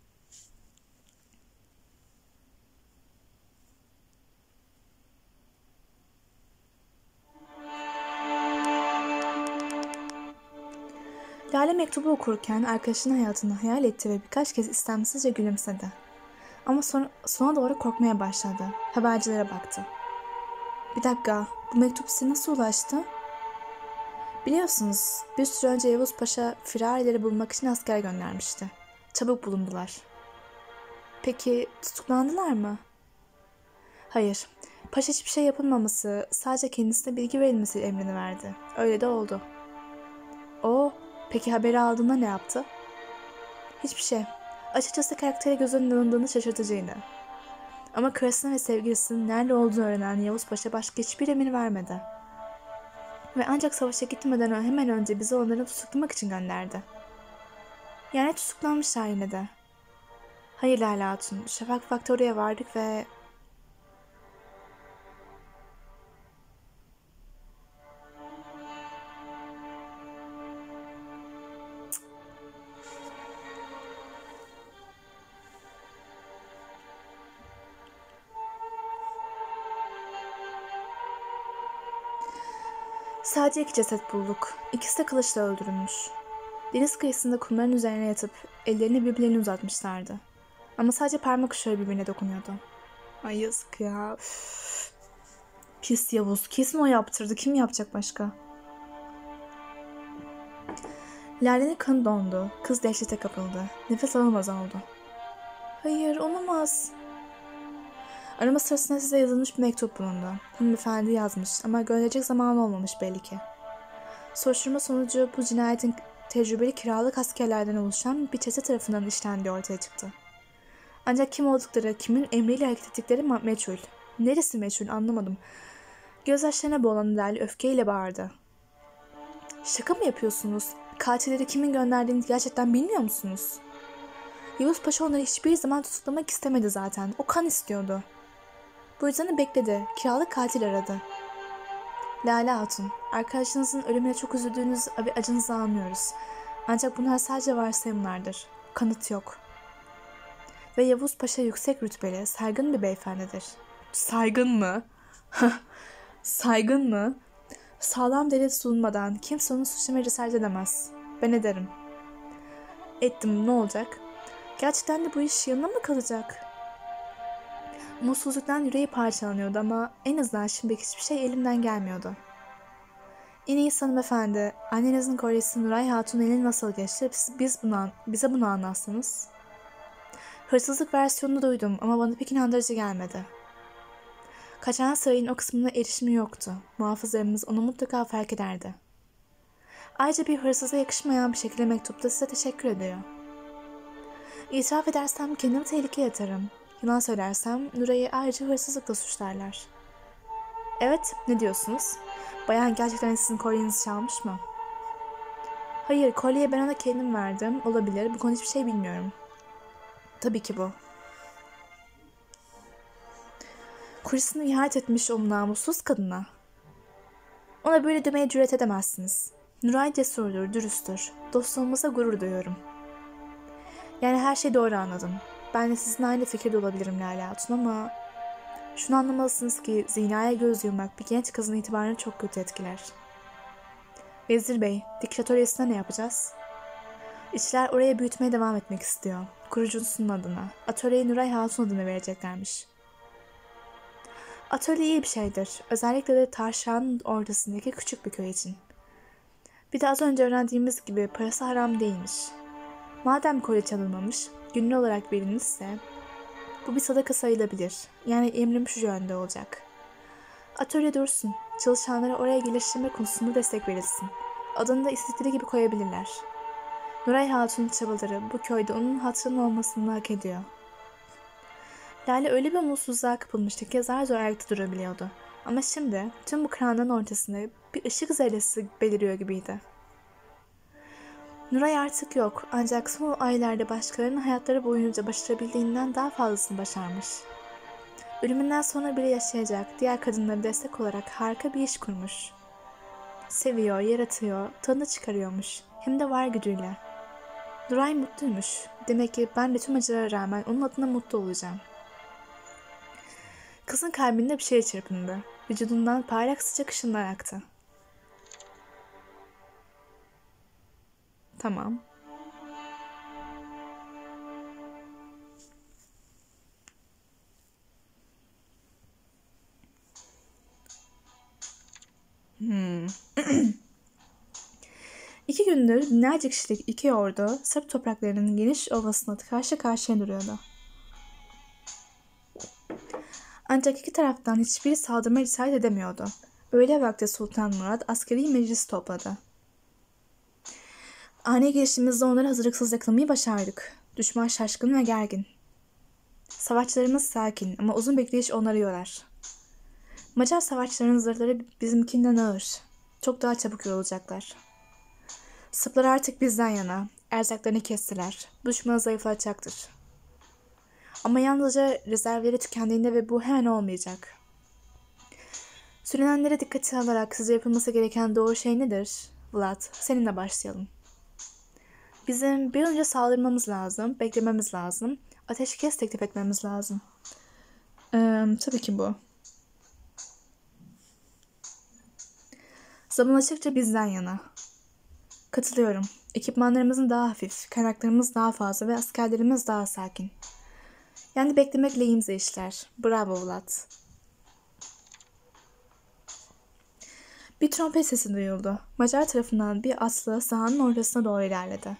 Lale mektubu okurken arkadaşının hayatını hayal etti ve birkaç kez istemsizce gülümsedi. Ama sona doğru korkmaya başladı. Habercilere baktı. Bir dakika, bu mektup size nasıl ulaştı? Biliyorsunuz, bir süre önce Yavuz Paşa firarileri bulmak için asker göndermişti. Çabuk bulundular. Peki tutuklandılar mı? Hayır, paşa hiçbir şey yapılmaması, sadece kendisine bilgi verilmesi emrini verdi. Öyle de oldu. O, peki haberi aldığında ne yaptı? Hiçbir şey. Açıkçası karakteri göz önüne alındığını şaşırtıcıydı. Ama karısının ve sevgilisinin nerede olduğunu öğrenen Yavuz Paşa başka hiçbir emir vermedi. Ve ancak savaşa gitmeden hemen önce bizi onları tutuklamak için gönderdi. Yani tutuklanmışlar yine de. Hayır Lale Hatun, şafak vakti oraya vardık ve... Sadece 2 ceset bulduk. İkisi de kılıçla öldürülmüş. Deniz kıyısında kumların üzerine yatıp ellerini birbirlerine uzatmışlardı. Ama sadece parmak uçları birbirine dokunuyordu. Ay yazık ya. Üf. Pis Yavuz. Kesin o yaptırdı. Kim yapacak başka? Lale'nin kanı dondu. Kız dehşete kapıldı. Nefes alamaz oldu. Hayır, olamaz. Arama sırasında size yazılmış bir mektup bulundu. Hanımefendi yazmış ama gönderecek zamanı olmamış belli ki. Soruşturma sonucu bu cinayetin tecrübeli kiralık askerlerden oluşan bir çete tarafından işlendiği ortaya çıktı. Ancak kim oldukları, kimin emriyle hareket ettikleri meçhul. Neresi meçhul anlamadım. Gözyaşlarına boğulan Lale öfkeyle bağırdı. Şaka mı yapıyorsunuz? Katilleri kimin gönderdiğini gerçekten bilmiyor musunuz? Yavuz Paşa onları hiçbir zaman tutuklamak istemedi zaten. O kan istiyordu. Bu yüzden bekledi. Kiralık katil aradı. Lale Hatun, arkadaşınızın ölümüne çok üzüldüğünüz ve acınızı anlıyoruz. Ancak bunlar sadece varsayımlardır. Kanıt yok. Ve Yavuz Paşa yüksek rütbeli, saygın bir beyefendidir. Saygın mı? Saygın mı? Sağlam delil sunmadan kimse onu suçlamaya cesaret edemez. Ben ederim. Ettim, ne olacak? Gerçekten de bu iş yanına mı kalacak? Umutsuzluktan yüreği parçalanıyordu ama en azından şimdilik hiçbir şey elimden gelmiyordu. En iyisi hanımefendi, annenizin kolyesi Nuray Hatun'un eline nasıl geçti? Bize bunu anlatsanız. Hırsızlık versiyonunu duydum ama bana pek inandırıcı gelmedi. Kaçan sarayın o kısmına erişimi yoktu. Muhafızlarımız onu mutlaka fark ederdi. Ayrıca bir hırsıza yakışmayan bir şekilde mektupta size teşekkür ediyor. İtiraf edersem kendimi tehlikeye atarım. Yalan söylersem Nuray'ı ayrıca hırsızlıkla suçlarlar. Evet, ne diyorsunuz? Bayan gerçekten sizin kolyenizi çalmış mı? Hayır, kolyeyi ben ona kendim verdim. Olabilir, bu konuda hiçbir şey bilmiyorum. Tabii ki bu. Kocasını ihanet etmiş o namussuz kadına. Ona böyle demeye cüret edemezsiniz. Nuray cesurdur, dürüsttür. Dostluğumuza gurur duyuyorum. Yani her şeyi doğru anladım. Ben de sizinle aynı fikirde olabilirim Lale Hatun ama... Şunu anlamalısınız ki zinaya göz yummak bir genç kızın itibarını çok kötü etkiler. Vezir Bey, dikiş atölyesine ne yapacağız? İşçiler oraya büyütmeye devam etmek istiyor. Kurucusunun adına. Atölyeyi Nuray Hatun adını vereceklermiş. Atölye iyi bir şeydir. Özellikle de Tarşan'ın ortasındaki küçük bir köy için. Bir de az önce öğrendiğimiz gibi parası haram değilmiş. Madem kolye çalınmamış, günlü olarak verilmişse bu bir sadaka sayılabilir. Yani emrim şu yönde olacak. Atölye dursun. Çalışanlara oraya geliştirme konusunda destek verilsin. Adını da istedikleri gibi koyabilirler. Nuray Hatun'un çabaları bu köyde onun hatırının olmasını hak ediyor. Lale öyle bir umutsuzluğa kapılmıştı ki zar zor ayakta durabiliyordu. Ama şimdi tüm bu karanlığın ortasında bir ışık zerresi beliriyor gibiydi. Nuray artık yok ancak son aylarda başkalarının hayatları boyunca başarabildiğinden daha fazlasını başarmış. Ölümünden sonra bile yaşayacak diğer kadınlara destek olarak harika bir iş kurmuş. Seviyor, yaratıyor, tadını çıkarıyormuş. Hem de var gücüyle. Nuray mutluymuş. Demek ki ben de tüm acılara rağmen onun adına mutlu olacağım. Kızın kalbinde bir şey çırpındı. Vücudundan parlak sıcak ışınlar aktı. Tamam. İki gündür binlerce kişilik iki ordu Sırp topraklarının geniş ovasına karşı karşıya duruyordu. Ancak iki taraftan hiçbiri saldırmaya cesaret edemiyordu. Öğle vakti Sultan Murat askeri meclis topladı. Ani girişimizde onları hazırlıksız yakalamayı başardık. Düşman şaşkın ve gergin. Savaşçılarımız sakin ama uzun bekleyiş onları yorar. Macar savaşçılarının zırhları bizimkinden ağır. Çok daha çabuk yorulacaklar. Sırplar artık bizden yana. Erzaklarını kestiler. Düşmanı zayıflatacaktır. Ama yalnızca rezervleri tükendiğinde ve bu hemen olmayacak. Söylenenlere dikkate alarak size yapılması gereken doğru şey nedir? Vlad, seninle başlayalım. Bizim bir önce saldırmamız lazım, beklememiz lazım, ateşkes teklif etmemiz lazım. Tabii ki bu. Zaman açıkça bizden yana. Katılıyorum. Ekipmanlarımızın daha hafif, kaynaklarımız daha fazla ve askerlerimiz daha sakin. Yani beklemek lehimize işler. Bravo Vlad. Bir trompet sesi duyuldu. Macar tarafından bir atlı sahanın ortasına doğru ilerledi.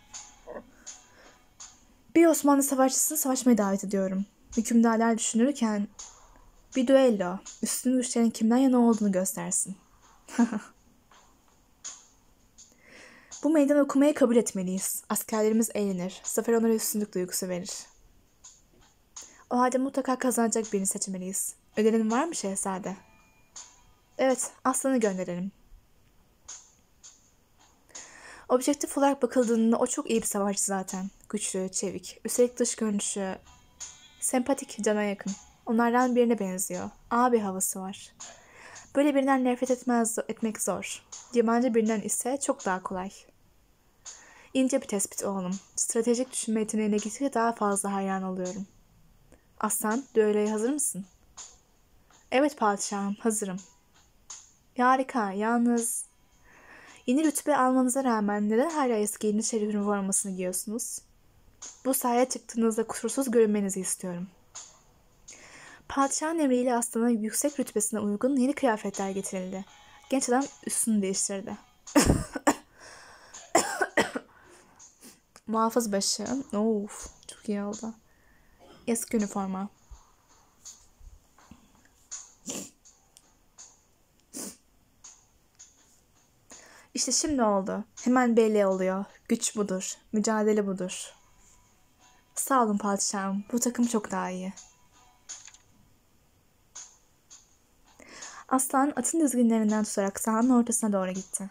Bir Osmanlı savaşçısını savaşmaya davet ediyorum. Hükümdarlar düşünürken bir düello, üstün güçlerin kimden yana olduğunu göstersin. Bu meydan okumayı kabul etmeliyiz. Askerlerimiz eğlenir. Zafer onlara üstünlük duygusu verir. O halde mutlaka kazanacak birini seçmeliyiz. Önerin var mı şehzade? Evet, aslanı gönderelim. Objektif olarak bakıldığında o çok iyi bir savaşçı zaten. Güçlü, çevik, üstelik dış görünüşü sempatik, cana yakın. Onlardan birine benziyor. Ağır bir havası var. Böyle birinden nefret etmek zor. Yabancı birinden ise çok daha kolay. İnce bir tespit oğlum. Stratejik düşünme yeteneğine gittikçe daha fazla hayran oluyorum. Aslan, düelloya hazır mısın? Evet padişahım, hazırım. Harika, yalnız... Yeni rütbe almanıza rağmen neden hala eski Yeniçeri üniformasını giyiyorsunuz? Bu sahaya çıktığınızda kusursuz görünmenizi istiyorum. Padişahın emriyle aslana yüksek rütbesine uygun yeni kıyafetler getirildi. Genç adam üstünü değiştirdi. Muhafız başı. Of, çok iyi oldu. Eski üniforma. İşte şimdi oldu. Hemen belli oluyor. Güç budur. Mücadele budur. Sağ olun padişahım. Bu takım çok daha iyi. Aslan atın dizginlerinden tutarak sahanın ortasına doğru gitti.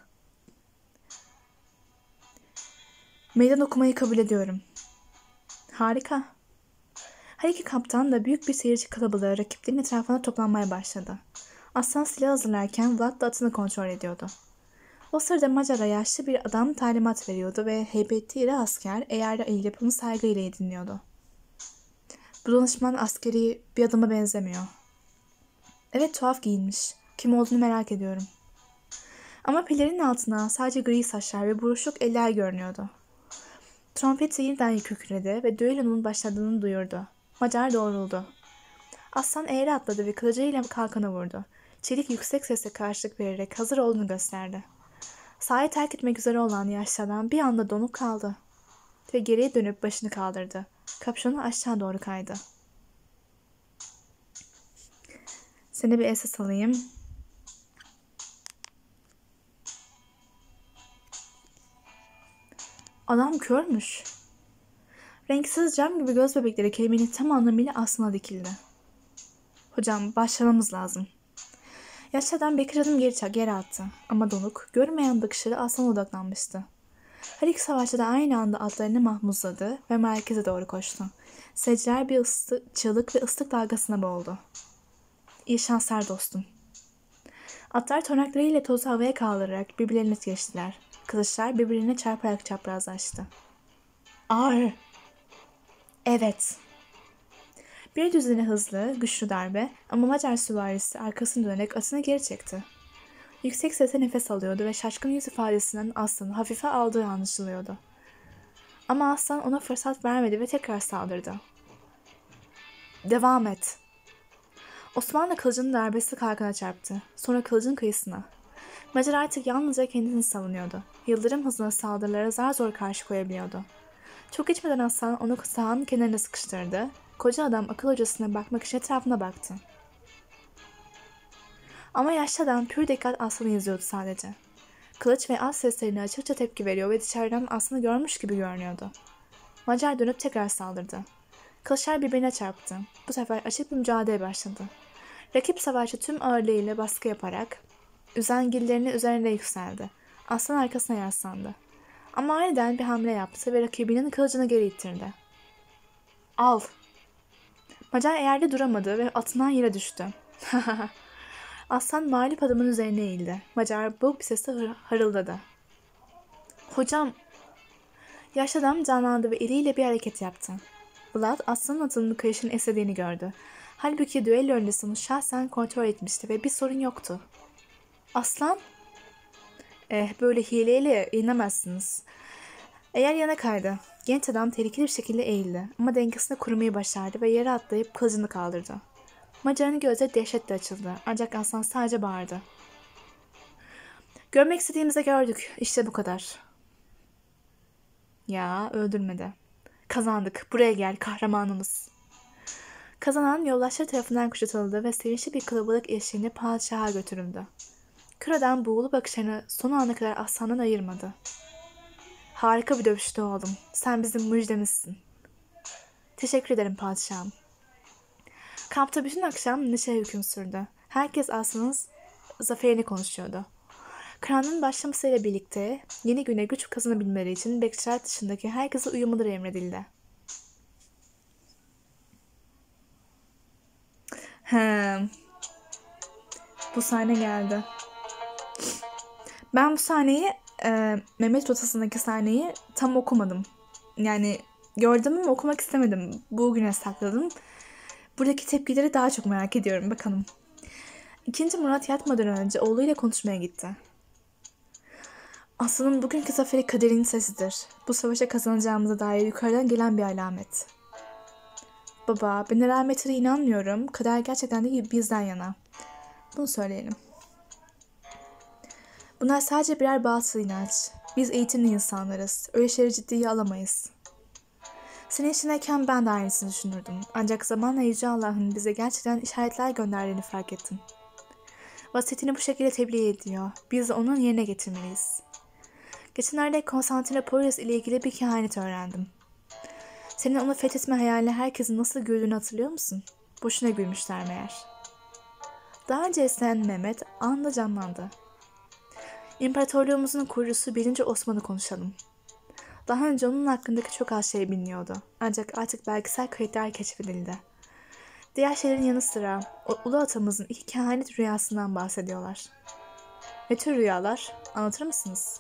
Meydan okumayı kabul ediyorum. Harika. Her iki kaptan da büyük bir seyirci kalabalığı rakiplerin etrafına toplanmaya başladı. Aslan silah hazırlarken Vlad da atını kontrol ediyordu. O sırada Macar'a yaşlı bir adam talimat veriyordu ve heybetli iri asker eğerle eğilip onu saygıyla dinliyordu. Bu danışman askeri bir adama benzemiyor. Evet, tuhaf giyinmiş. Kim olduğunu merak ediyorum. Ama pelerin altına sadece gri saçlar ve buruşuk eller görünüyordu. Trompet yeniden kükredi ve düellonun başladığını duyurdu. Macar doğruldu. Aslan eğri atladı ve kılıcıyla kalkanı vurdu. Çelik yüksek sesle karşılık vererek hazır olduğunu gösterdi. Sahayı terk etmek üzere olan yaşlı adam bir anda donup kaldı ve geriye dönüp başını kaldırdı. Kapşonu aşağı doğru kaydı. Seni bir esas alayım. Adam körmüş. Renksiz cam gibi göz bebekleri kelimenin tam anlamıyla aslına dikildi. Hocam, başlamamız lazım. Yaşlı adam birkaç adım geri attı. Ama donuk, görmeyen bakışları aslana odaklanmıştı. Her iki savaşçı da aynı anda atlarını mahmuzladı ve merkeze doğru koştu. Seyirciler bir çığlık ve ıslık dalgasına boğuldu. İyi şanslar dostum. Atlar tırnaklarıyla tozu havaya kaldırarak birbirlerine geçtiler. Kılıçlar birbirine çarparak çaprazlaştı. Ağır. Evet. Bir düzine hızlı, güçlü darbe ama Macar süvarisi arkasını dönerek atını geri çekti. Yüksek sesle nefes alıyordu ve şaşkın yüz ifadesinden aslanı hafife aldığı anlaşılıyordu. Ama aslan ona fırsat vermedi ve tekrar saldırdı. Devam et. Osmanlı kılıcının darbesi kalkana çarptı. Sonra kılıcın kıyısına. Macar artık yalnızca kendini savunuyordu. Yıldırım hızına saldırılara zar zor karşı koyabiliyordu. Çok geçmeden aslan onu sahanın kenarına sıkıştırdı. Koca adam akıl hocasına bakmak için etrafına baktı. Ama yaşlı adam pür dikkat aslanı izliyordu sadece. Kılıç ve az seslerine açıkça tepki veriyor ve dışarıdan aslanı görmüş gibi görünüyordu. Macar dönüp tekrar saldırdı. Kılıçlar birbirine çarptı. Bu sefer açık bir mücadele başladı. Rakip savaşçı tüm ağırlığıyla baskı yaparak üzengillerinin üzerine yükseldi. Aslan arkasına yaslandı. Ama aniden bir hamle yaptı ve rakibinin kılıcını geri ittirdi. Al! Macar yerde duramadı ve atından yere düştü. Aslan mağlup adamın üzerine eğildi. Macar boğuk bir sesle harıldadı. Hocam! Yaşlı adam canlandı ve eliyle bir hareket yaptı. Vlad aslanın atının kayışını esnediğini gördü. Halbuki düello öncesi onu şahsen kontrol etmişti ve bir sorun yoktu. Aslan? Böyle hileyle inemezsiniz. Eğer yana kaydı. Genç adam tehlikeli bir şekilde eğildi ama dengesini korumayı başardı ve yere atlayıp kılıcını kaldırdı. Macar'ın gözleri dehşetle açıldı ancak aslan sadece bağırdı. Görmek istediğimizi gördük. İşte bu kadar. Ya öldürmedi. Kazandık. Buraya gel kahramanımız. Kazanan yoldaşları tarafından kuşatıldı ve sevinçli bir kalabalık eşliğinde padişaha götürüldü. Kör adam buğulu bakışlarını son ana kadar aslandan ayırmadı. Harika bir dövüştü oğlum. Sen bizim müjdemizsin. Teşekkür ederim padişahım. Kampta bütün akşam neşe hüküm sürdü. Herkes aslanın zaferini konuşuyordu. Kıranın başlamasıyla birlikte yeni güne güç kazanabilmeleri için bekçiler dışındaki herkese uyumaları emredildi. Bu sahne geldi. Ben bu sahneyi Mehmet rotasındaki sahneyi tam okumadım. Yani gördüm ama okumak istemedim. Bugüne sakladım. Buradaki tepkileri daha çok merak ediyorum. Bakalım. İkinci Murat yatmadan önce oğluyla konuşmaya gitti. Aslanın bugünkü zaferi kaderin sesidir. Bu savaşa kazanacağımıza dair yukarıdan gelen bir alamet. Baba, ben alamete inanmıyorum. Kader gerçekten de bizden yana. Bunu söyleyelim. Bunlar sadece birer batıl inanç. Biz eğitimli insanlarız. Öyle şeyleri ciddiye alamayız. Senin içindeyken ben de aynısını düşünürdüm. Ancak zamanla Yüce Allah'ın bize gerçekten işaretler gönderdiğini fark ettim. Vasiyetini bu şekilde tebliğ ediyor. Biz de onun yerine getirmeliyiz. Geçenlerde Konstantinopolis ile ilgili bir kehanet öğrendim. Senin onu fethetme hayalini herkesin nasıl güldüğünü hatırlıyor musun? Boşuna gülmüşler meğer. Daha önce esen Mehmet anında canlandı. İmparatorluğumuzun kurucusu 1. Osman'ı konuşalım. Daha önce onun hakkındaki çok az şey biliniyordu. Ancak artık belgesel kayıtlar keşfedildi. Diğer şeylerin yanı sıra ulu atamızın 2 kehanet rüyasından bahsediyorlar. Ne tür rüyalar? Anlatır mısınız?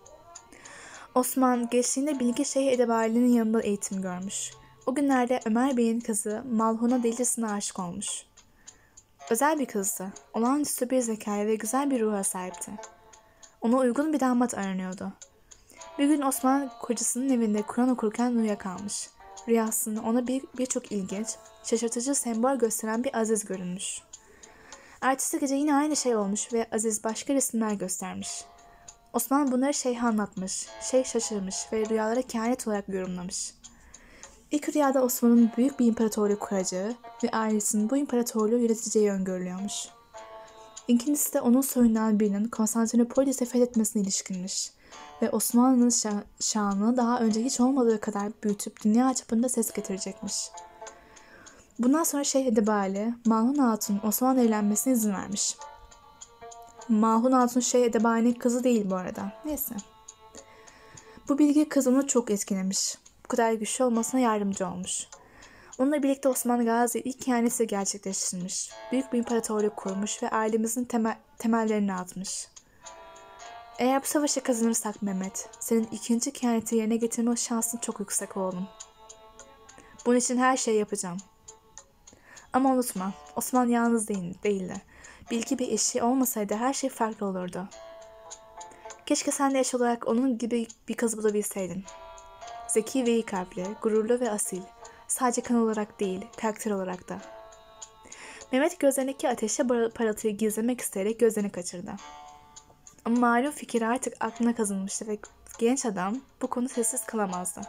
Osman gençliğinde Bilge Şeyh Edebali'nin yanında eğitim görmüş. O günlerde Ömer Bey'in kızı Malhun'a delicesine aşık olmuş. Özel bir kızdı. Olağanüstü bir zekaya ve güzel bir ruha sahipti. Ona uygun bir damat aranıyordu. Bir gün Osman kocasının evinde Kur'an okurken uyuyakalmış. Rüyasında ona birçok ilginç, şaşırtıcı sembol gösteren bir Aziz görünmüş. Ertesi gece yine aynı şey olmuş ve Aziz başka resimler göstermiş. Osman bunları Şeyh'e anlatmış. Şeyh şaşırmış ve rüyalara kehanet olarak yorumlamış. İlk rüyada Osman'ın büyük bir imparatorluk kuracağı ve ailesinin bu imparatorluğu yöneteceği öngörülüyormuş. İkincisi de onun soyundan birinin Konstantinopolis'i fethetmesine ilişkinmiş ve Osmanlı'nın şanını daha önce hiç olmadığı kadar büyütüp dünya çapında ses getirecekmiş. Bundan sonra Şeyh Edebali, Malhun Hatun Osman'la evlenmesine izin vermiş. Malhun Hatun Şeyh Edebali'nin kızı değil bu arada. Neyse. Bu bilgi kızını çok etkilemiş. Bu kadar güçlü olmasına yardımcı olmuş. Onunla birlikte Osman Gazi ilk kehaneti gerçekleştirmiş. Büyük bir imparatorluk kurmuş ve ailemizin temellerini atmış. Eğer bu savaşı kazanırsak Mehmet, senin ikinci kehaneti yerine getirme şansın çok yüksek oğlum. Bunun için her şeyi yapacağım. Ama unutma, Osman yalnız değildi. Bilgi bir eşi olmasaydı her şey farklı olurdu. Keşke sen de eş olarak onun gibi bir kız bulabilseydin. Zeki ve iyi kalpli, gururlu ve asil. Sadece kan olarak değil, karakter olarak da. Mehmet gözlerindeki ateşe parıltıyı gizlemek isteyerek gözlerini kaçırdı. Ama malum fikir artık aklına kazınmıştı ve genç adam bu konu sessiz kalamazdı.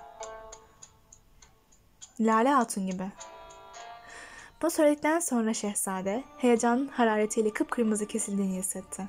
Lale Hatun gibi. Bu söyledikten sonra şehzade heyecanın hararetiyle kıpkırmızı kesildiğini hissetti.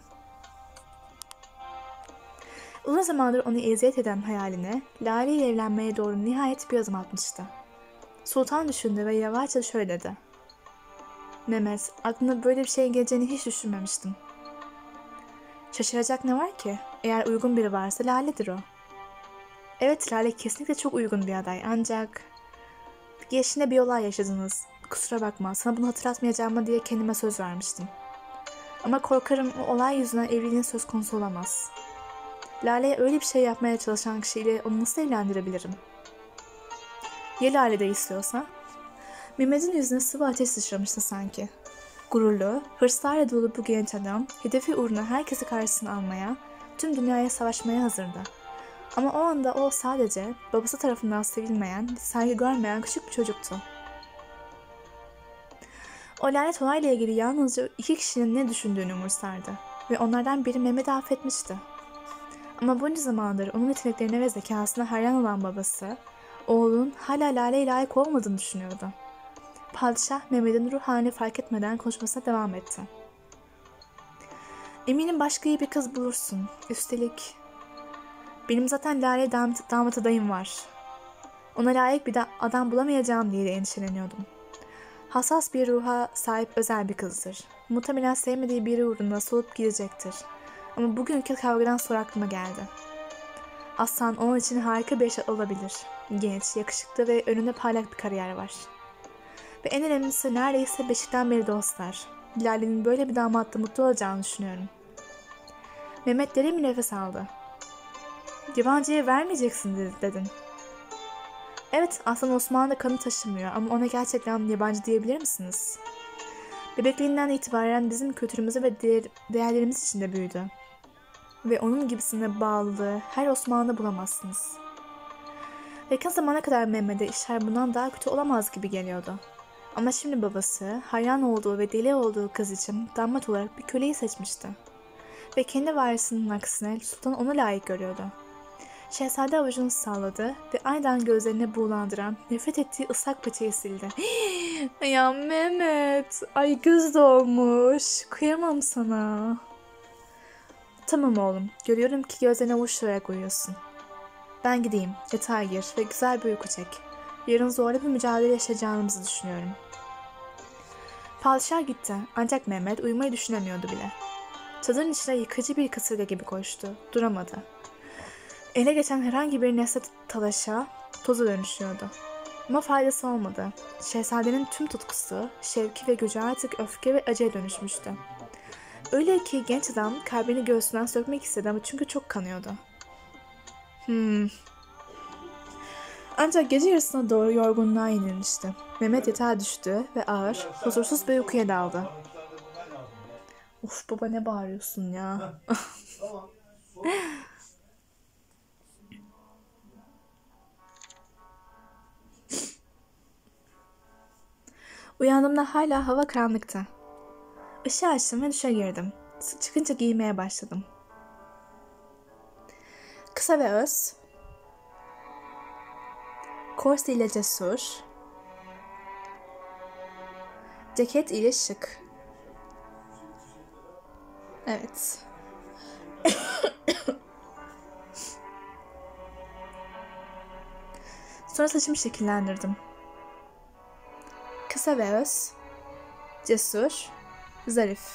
Uzun zamandır onu eziyet eden hayaline Lale ile evlenmeye doğru nihayet bir adım atmıştı. Sultan düşündü ve yavaşça şöyle dedi. Mehmet, aklına böyle bir şey geleceğini hiç düşünmemiştim. Şaşıracak ne var ki? Eğer uygun biri varsa Lale'dir o. Evet, Lale kesinlikle çok uygun bir aday ancak... Geçtiğinde bir olay yaşadınız. Kusura bakma, sana bunu hatırlatmayacağıma diye kendime söz vermiştim. Ama korkarım o olay yüzünden evliliğin söz konusu olamaz. Lale'ye öyle bir şey yapmaya çalışan kişiyle onu nasıl evlendirebilirim? Ya Lale de istiyorsa? Mehmet'in yüzüne sıvı ateş sıçramıştı sanki. Gururlu, hırslarla dolu bu genç adam, hedefi uğruna herkesi karşısına almaya, tüm dünyaya savaşmaya hazırdı. Ama o anda o sadece babası tarafından sevilmeyen, saygı görmeyen küçük bir çocuktu. O lanet olayla ilgili yalnızca 2 kişinin ne düşündüğünü umursardı ve onlardan biri Mehmet'i affetmişti. Ama bunca zamandır onun yeteneklerine ve zekasına hayran olan babası, oğlunun hala Lale'ye layık olmadığını düşünüyordu. Padişah Mehmet'in ruh halini fark etmeden konuşmasına devam etti. Eminim başka iyi bir kız bulursun. Üstelik benim zaten Lale'ye damat adayım var. Ona layık bir adam bulamayacağım diye de endişeleniyordum. Hassas bir ruha sahip özel bir kızdır. Muhtemelen sevmediği biri uğruna solup gidecektir. Ama bugünkü kavgadan sonra aklıma geldi. Aslan onun için harika bir eş olabilir. Genç, yakışıklı ve önünde parlak bir kariyer var. Ve en önemlisi neredeyse beşikten beri dostlar. Lale'nin böyle bir damatla mutlu olacağını düşünüyorum. Mehmet derin bir nefes aldı. Yabancıya vermeyeceksin dedin. Evet, aslında Osman da kanı taşımıyor ama ona gerçekten yabancı diyebilir misiniz? Bebekliğinden itibaren bizim kültürümüzü ve değerlerimiz içinde büyüdü. Ve onun gibisine bağlılığı her Osmanlı'da bulamazsınız. Yakın zamana kadar Mehmet'e işler bundan daha kötü olamaz gibi geliyordu. Ama şimdi babası, hayran olduğu ve deli olduğu kız için damat olarak bir köleyi seçmişti. Ve kendi varisinin aksine sultan onu layık görüyordu. Şehzade avucunu salladı ve aydan gözlerini buğulandıran, nefret ettiği ıslak paçayı sildi. Ya Mehmet, ay göz dolmuş. Kıyamam sana. Tamam oğlum, görüyorum ki gözlerine ovuşturarak uyuyorsun. Ben gideyim, yatağa gir ve güzel bir uyku çek. Yarın zorlu bir mücadele yaşayacağımızı düşünüyorum. Padişah gitti ancak Mehmet uyumayı düşünemiyordu bile. Çadırın içine yıkıcı bir kasırga gibi koştu, duramadı. Ele geçen herhangi bir nesne talaşa, toza dönüşüyordu. Ama faydası olmadı. Şehzadenin tüm tutkusu, şevki ve gücü artık öfke ve acıya dönüşmüştü. Öyle ki genç adam kalbini göğsünden sökmek istedi ama çünkü çok kanıyordu. Ancak gece yarısına doğru yorgunluğa yenilmişti. Mehmet yatağa düştü ve ağır, huzursuz bir uykuya daldı. Of baba ne bağırıyorsun ya? Uyandığımda hala hava karanlıktı. Işığı açtım ve duşa girdim. Çıkınca giymeye başladım. Kısa ve öz, korse ile cesur, ceket ile şık. Evet. Sonra saçımı şekillendirdim. Kısa ve öz, cesur, zarif.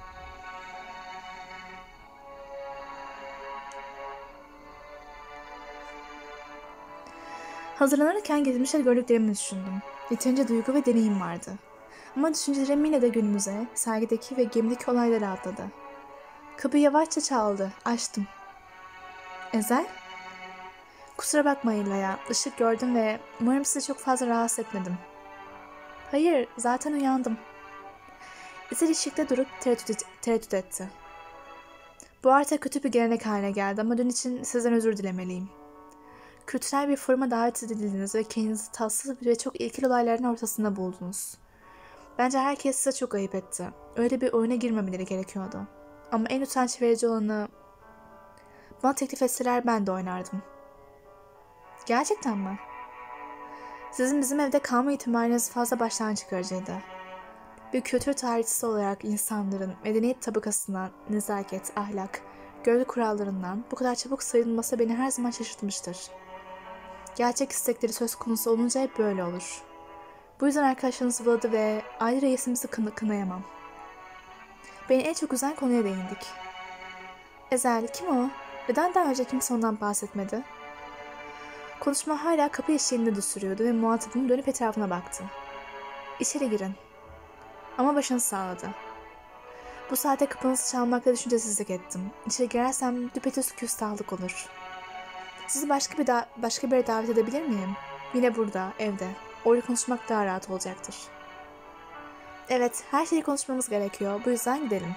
Hazırlanırken geçmişte gördüklerimi düşündüm. Yeterince duygu ve deneyim vardı. Ama düşüncelerim yine de günümüze, sergideki ve gemideki olaylara atladı. Kapı yavaşça çaldı, açtım. Ezel? Kusura bakmayın Laya, ışık gördüm ve umarım sizi çok fazla rahatsız etmedim. Hayır, zaten uyandım. Ezel ışıkta durup tereddüt etti. Bu artık kötü bir gelenek haline geldi ama dün için sizden özür dilemeliyim. Kültürel bir foruma davet edildiniz ve kendinizi tatsız ve çok ilkel olayların ortasında buldunuz. Bence herkes size çok ayıp etti. Öyle bir oyuna girmemeleri gerekiyordu. Ama en utanç verici olanı... Bana teklif etseler ben de oynardım. Gerçekten mi? Sizin bizim evde kalma ihtimaliniz fazla baştan çıkarıcıydı. Bir kültür tarihçisi olarak insanların medeniyet tabakasından nezaket, ahlak, görgü kurallarından bu kadar çabuk sayılması beni her zaman şaşırtmıştır. Gerçek istekleri söz konusu olunca hep böyle olur. Bu yüzden arkadaşlarınız Vlad'ı ve aile reisimizi kınayamam. Beni en çok üzen konuya değindik. Ezel kim o? Neden daha önce kimse ondan bahsetmedi? Konuşma hala kapı eşiğinde düsürüyordu ve muhatabım dönüp etrafına baktı. İçeri girin. Ama başını sağladı. Bu saate kapınızı çalmakla düşüncesizlik ettim. İçeri girersem düpedüz küstahlık olur. Sizi başka bir yere davet edebilir miyim? Yine burada, evde. Orada konuşmak daha rahat olacaktır. Evet, her şeyi konuşmamız gerekiyor. Bu yüzden gidelim.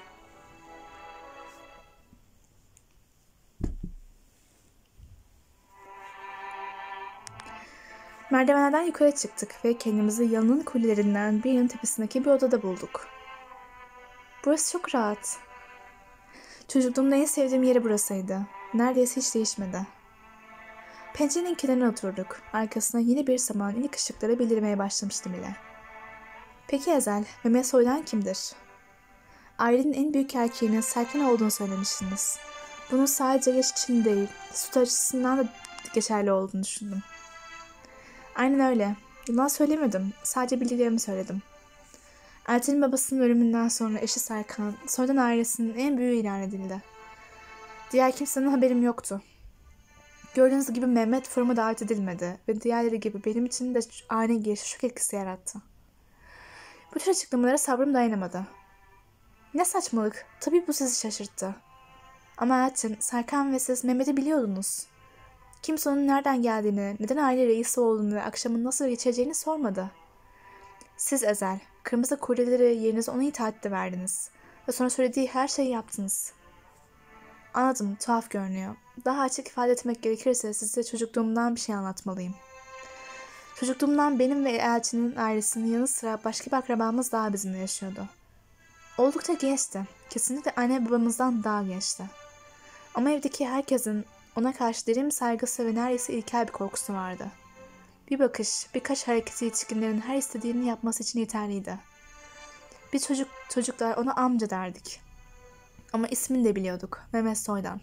Merdivenlerden yukarı çıktık ve kendimizi yanının kulelerinden birinin tepesindeki bir odada bulduk. Burası çok rahat. Çocukluğumda en sevdiğim yeri burasıydı. Neredeyse hiç değişmedi. Pencerenin kenarına oturduk. Arkasına yeni bir saman ilk ışıkları bildirmeye başlamıştım bile. Peki Ezel, Mehmet Soydan kimdir? Ailenin en büyük erkeğinin Serkan olduğunu söylemiştiniz. Bunun sadece yaş için değil, süt açısından da geçerli olduğunu düşündüm. Aynen öyle. Yalan söylemedim. Sadece bildiklerimi söyledim. Elçinin babasının ölümünden sonra eşi Serkan, Soydan ailesinin en büyüğü ilan edildi. Diğer kimsenin haberim yoktu. Gördüğünüz gibi Mehmet foruma davet edilmedi ve diğerleri gibi benim için de ani girişi şok etkisi yarattı. Bu Bu tür açıklamalara sabrım dayanamadı. Ne saçmalık, tabii bu sizi şaşırttı. Ama Elçin, Serkan ve siz Mehmet'i biliyordunuz. Kimse onun nereden geldiğini, neden aile reisi olduğunu ve akşamın nasıl geçeceğini sormadı. Siz Ezel, kırmızı kuryeleri yerinize ona itaatle verdiniz. Ve sonra söylediği her şeyi yaptınız. Anladım, tuhaf görünüyor. Daha açık ifade etmek gerekirse size çocukluğumdan bir şey anlatmalıyım. Çocukluğumdan benim ve Elçin'in ailesinin yanı sıra başka bir akrabamız daha bizimle yaşıyordu. Oldukça gençti. Kesinlikle anne babamızdan daha gençti. Ama evdeki herkesin ona karşı derin bir saygısı ve neredeyse ilkel bir korkusu vardı. Bir bakış, birkaç hareketi yetişkinlerin her istediğini yapması için yeterliydi. Bir çocuklar ona amca derdik. Ama ismini de biliyorduk, Mehmet Soydan.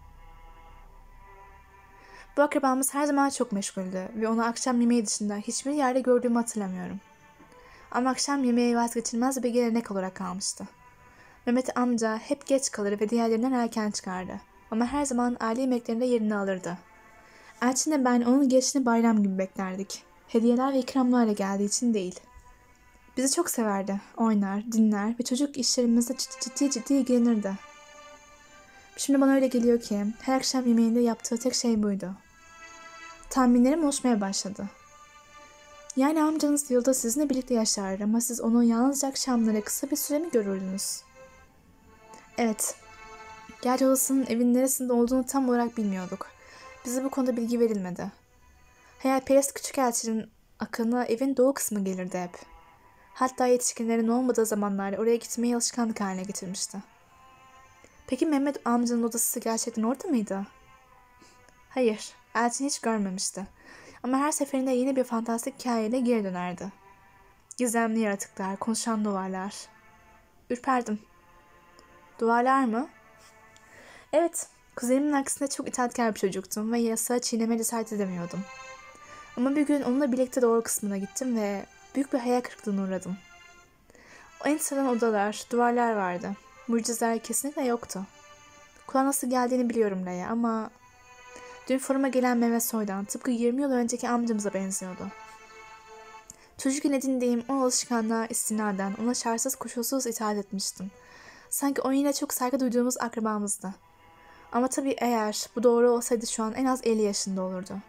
Bu akrabamız her zaman çok meşguldü ve onu akşam yemeği dışında hiçbir yerde gördüğümü hatırlamıyorum. Ama akşam yemeği vazgeçilmez bir gelenek olarak kalmıştı. Mehmet amca hep geç kalır ve diğerlerinden erken çıkardı. Ama her zaman aile yemeklerinde yerini alırdı. Elçin'le ben onun gelişini bayram gibi beklerdik. Hediyeler ve ikramlarla geldiği için değil. Bizi çok severdi, oynar, dinler ve çocuk işlerimizde ciddi ilgilenirdi. Şimdi bana öyle geliyor ki her akşam yemeğinde yaptığı tek şey buydu. Tahminlerim oluşmaya başladı. Yani amcanız yılda sizinle birlikte yaşar ama siz onu yalnızca akşamları kısa bir süre mi görürdünüz? Evet. Gerçi odasının evin neresinde olduğunu tam olarak bilmiyorduk. Bize bu konuda bilgi verilmedi. Hayalperest küçük elçinin aklına evin doğu kısmı gelirdi hep. Hatta yetişkinlerin olmadığı zamanlarda oraya gitmeyi alışkanlık haline getirmişti. Peki Mehmet amcanın odası gerçekten orada mıydı? Hayır, Elçin hiç görmemişti. Ama her seferinde yeni bir fantastik hikayeyle geri dönerdi. Gizemli yaratıklar, konuşan duvarlar. Ürperdim. Duvarlar mı? Evet, kuzenimin aksine çok itaatkar bir çocuktum ve yasağı çiğneme cesaret edemiyordum. Ama bir gün onunla birlikte doğru kısmına gittim ve büyük bir hayal kırıklığına uğradım. O en sıradan odalar, duvarlar vardı. Mucizeler kesinlikle yoktu. Kulağa nasıl geldiğini biliyorum Leia ama... Dün foruma gelen Mehmet Soydan tıpkı 20 yıl önceki amcamıza benziyordu. Çocukken edindiğim o alışkanlığa istinaden ona şartsız koşulsuz itaat etmiştim. Sanki o yine çok saygı duyduğumuz akrabamızdı. Ama tabii eğer bu doğru olsaydı şu an en az 50 yaşında olurdu.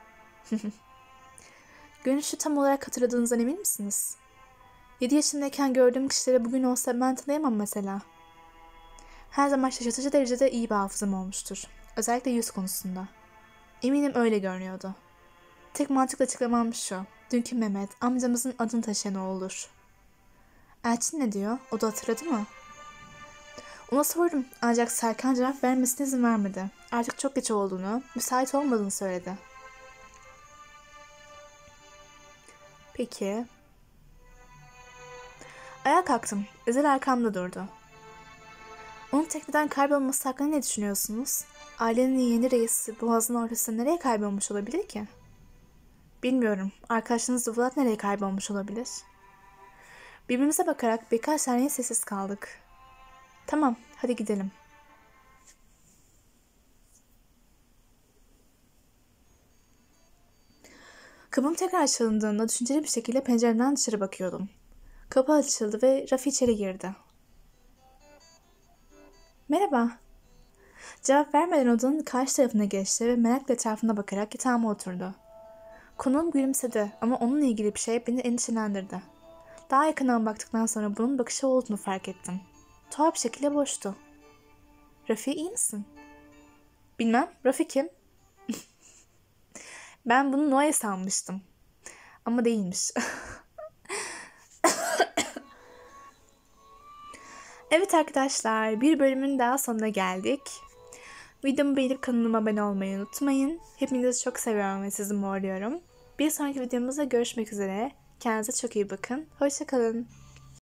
Görünüşü tam olarak hatırladığınızdan emin misiniz? 7 yaşındayken gördüğüm kişileri bugün olsa ben tanıyamam mesela. Her zaman şaşırtıcı derecede iyi bir hafızam olmuştur. Özellikle yüz konusunda. Eminim öyle görünüyordu. Tek mantıklı açıklamam şu. Dünkü Mehmet amcamızın adını taşıyan oğludur. Elçin ne diyor? O da hatırladı mı? Ona sordum ancak Serkan cevap vermesine izin vermedi. Artık çok geç olduğunu, müsait olmadığını söyledi. Peki. Ayağa kalktım. Ezel arkamda durdu. Onun tekneden kaybolması hakkında ne düşünüyorsunuz? Ailenin yeni reisi boğazın ortasında nereye kaybolmuş olabilir ki? Bilmiyorum. Arkadaşınız Vlad nereye kaybolmuş olabilir? Birbirimize bakarak birkaç saniye sessiz kaldık. Tamam, hadi gidelim. Kapım tekrar çalındığında düşünceli bir şekilde pencereden dışarı bakıyordum. Kapı açıldı ve Rafi içeri girdi. Merhaba. Cevap vermeden odanın karşı tarafına geçti ve merakla etrafına bakarak yatağıma oturdu. Konuğum gülümsedi ama onunla ilgili bir şey beni endişelendirdi. Daha yakından baktıktan sonra bunun bakışı olduğunu fark ettim. Tuhaf bir şekilde boştu. Rafi iyi misin? Bilmem, Rafi kim? Ben bunu Noe sanmıştım. Ama değilmiş. Evet arkadaşlar, bir bölümün daha sonuna geldik. Videomu beğenip kanalıma abone olmayı unutmayın. Hepinizi çok seviyorum ve sizi morluyorum. Bir sonraki videomuzda görüşmek üzere. Kendinize çok iyi bakın. Hoşça kalın.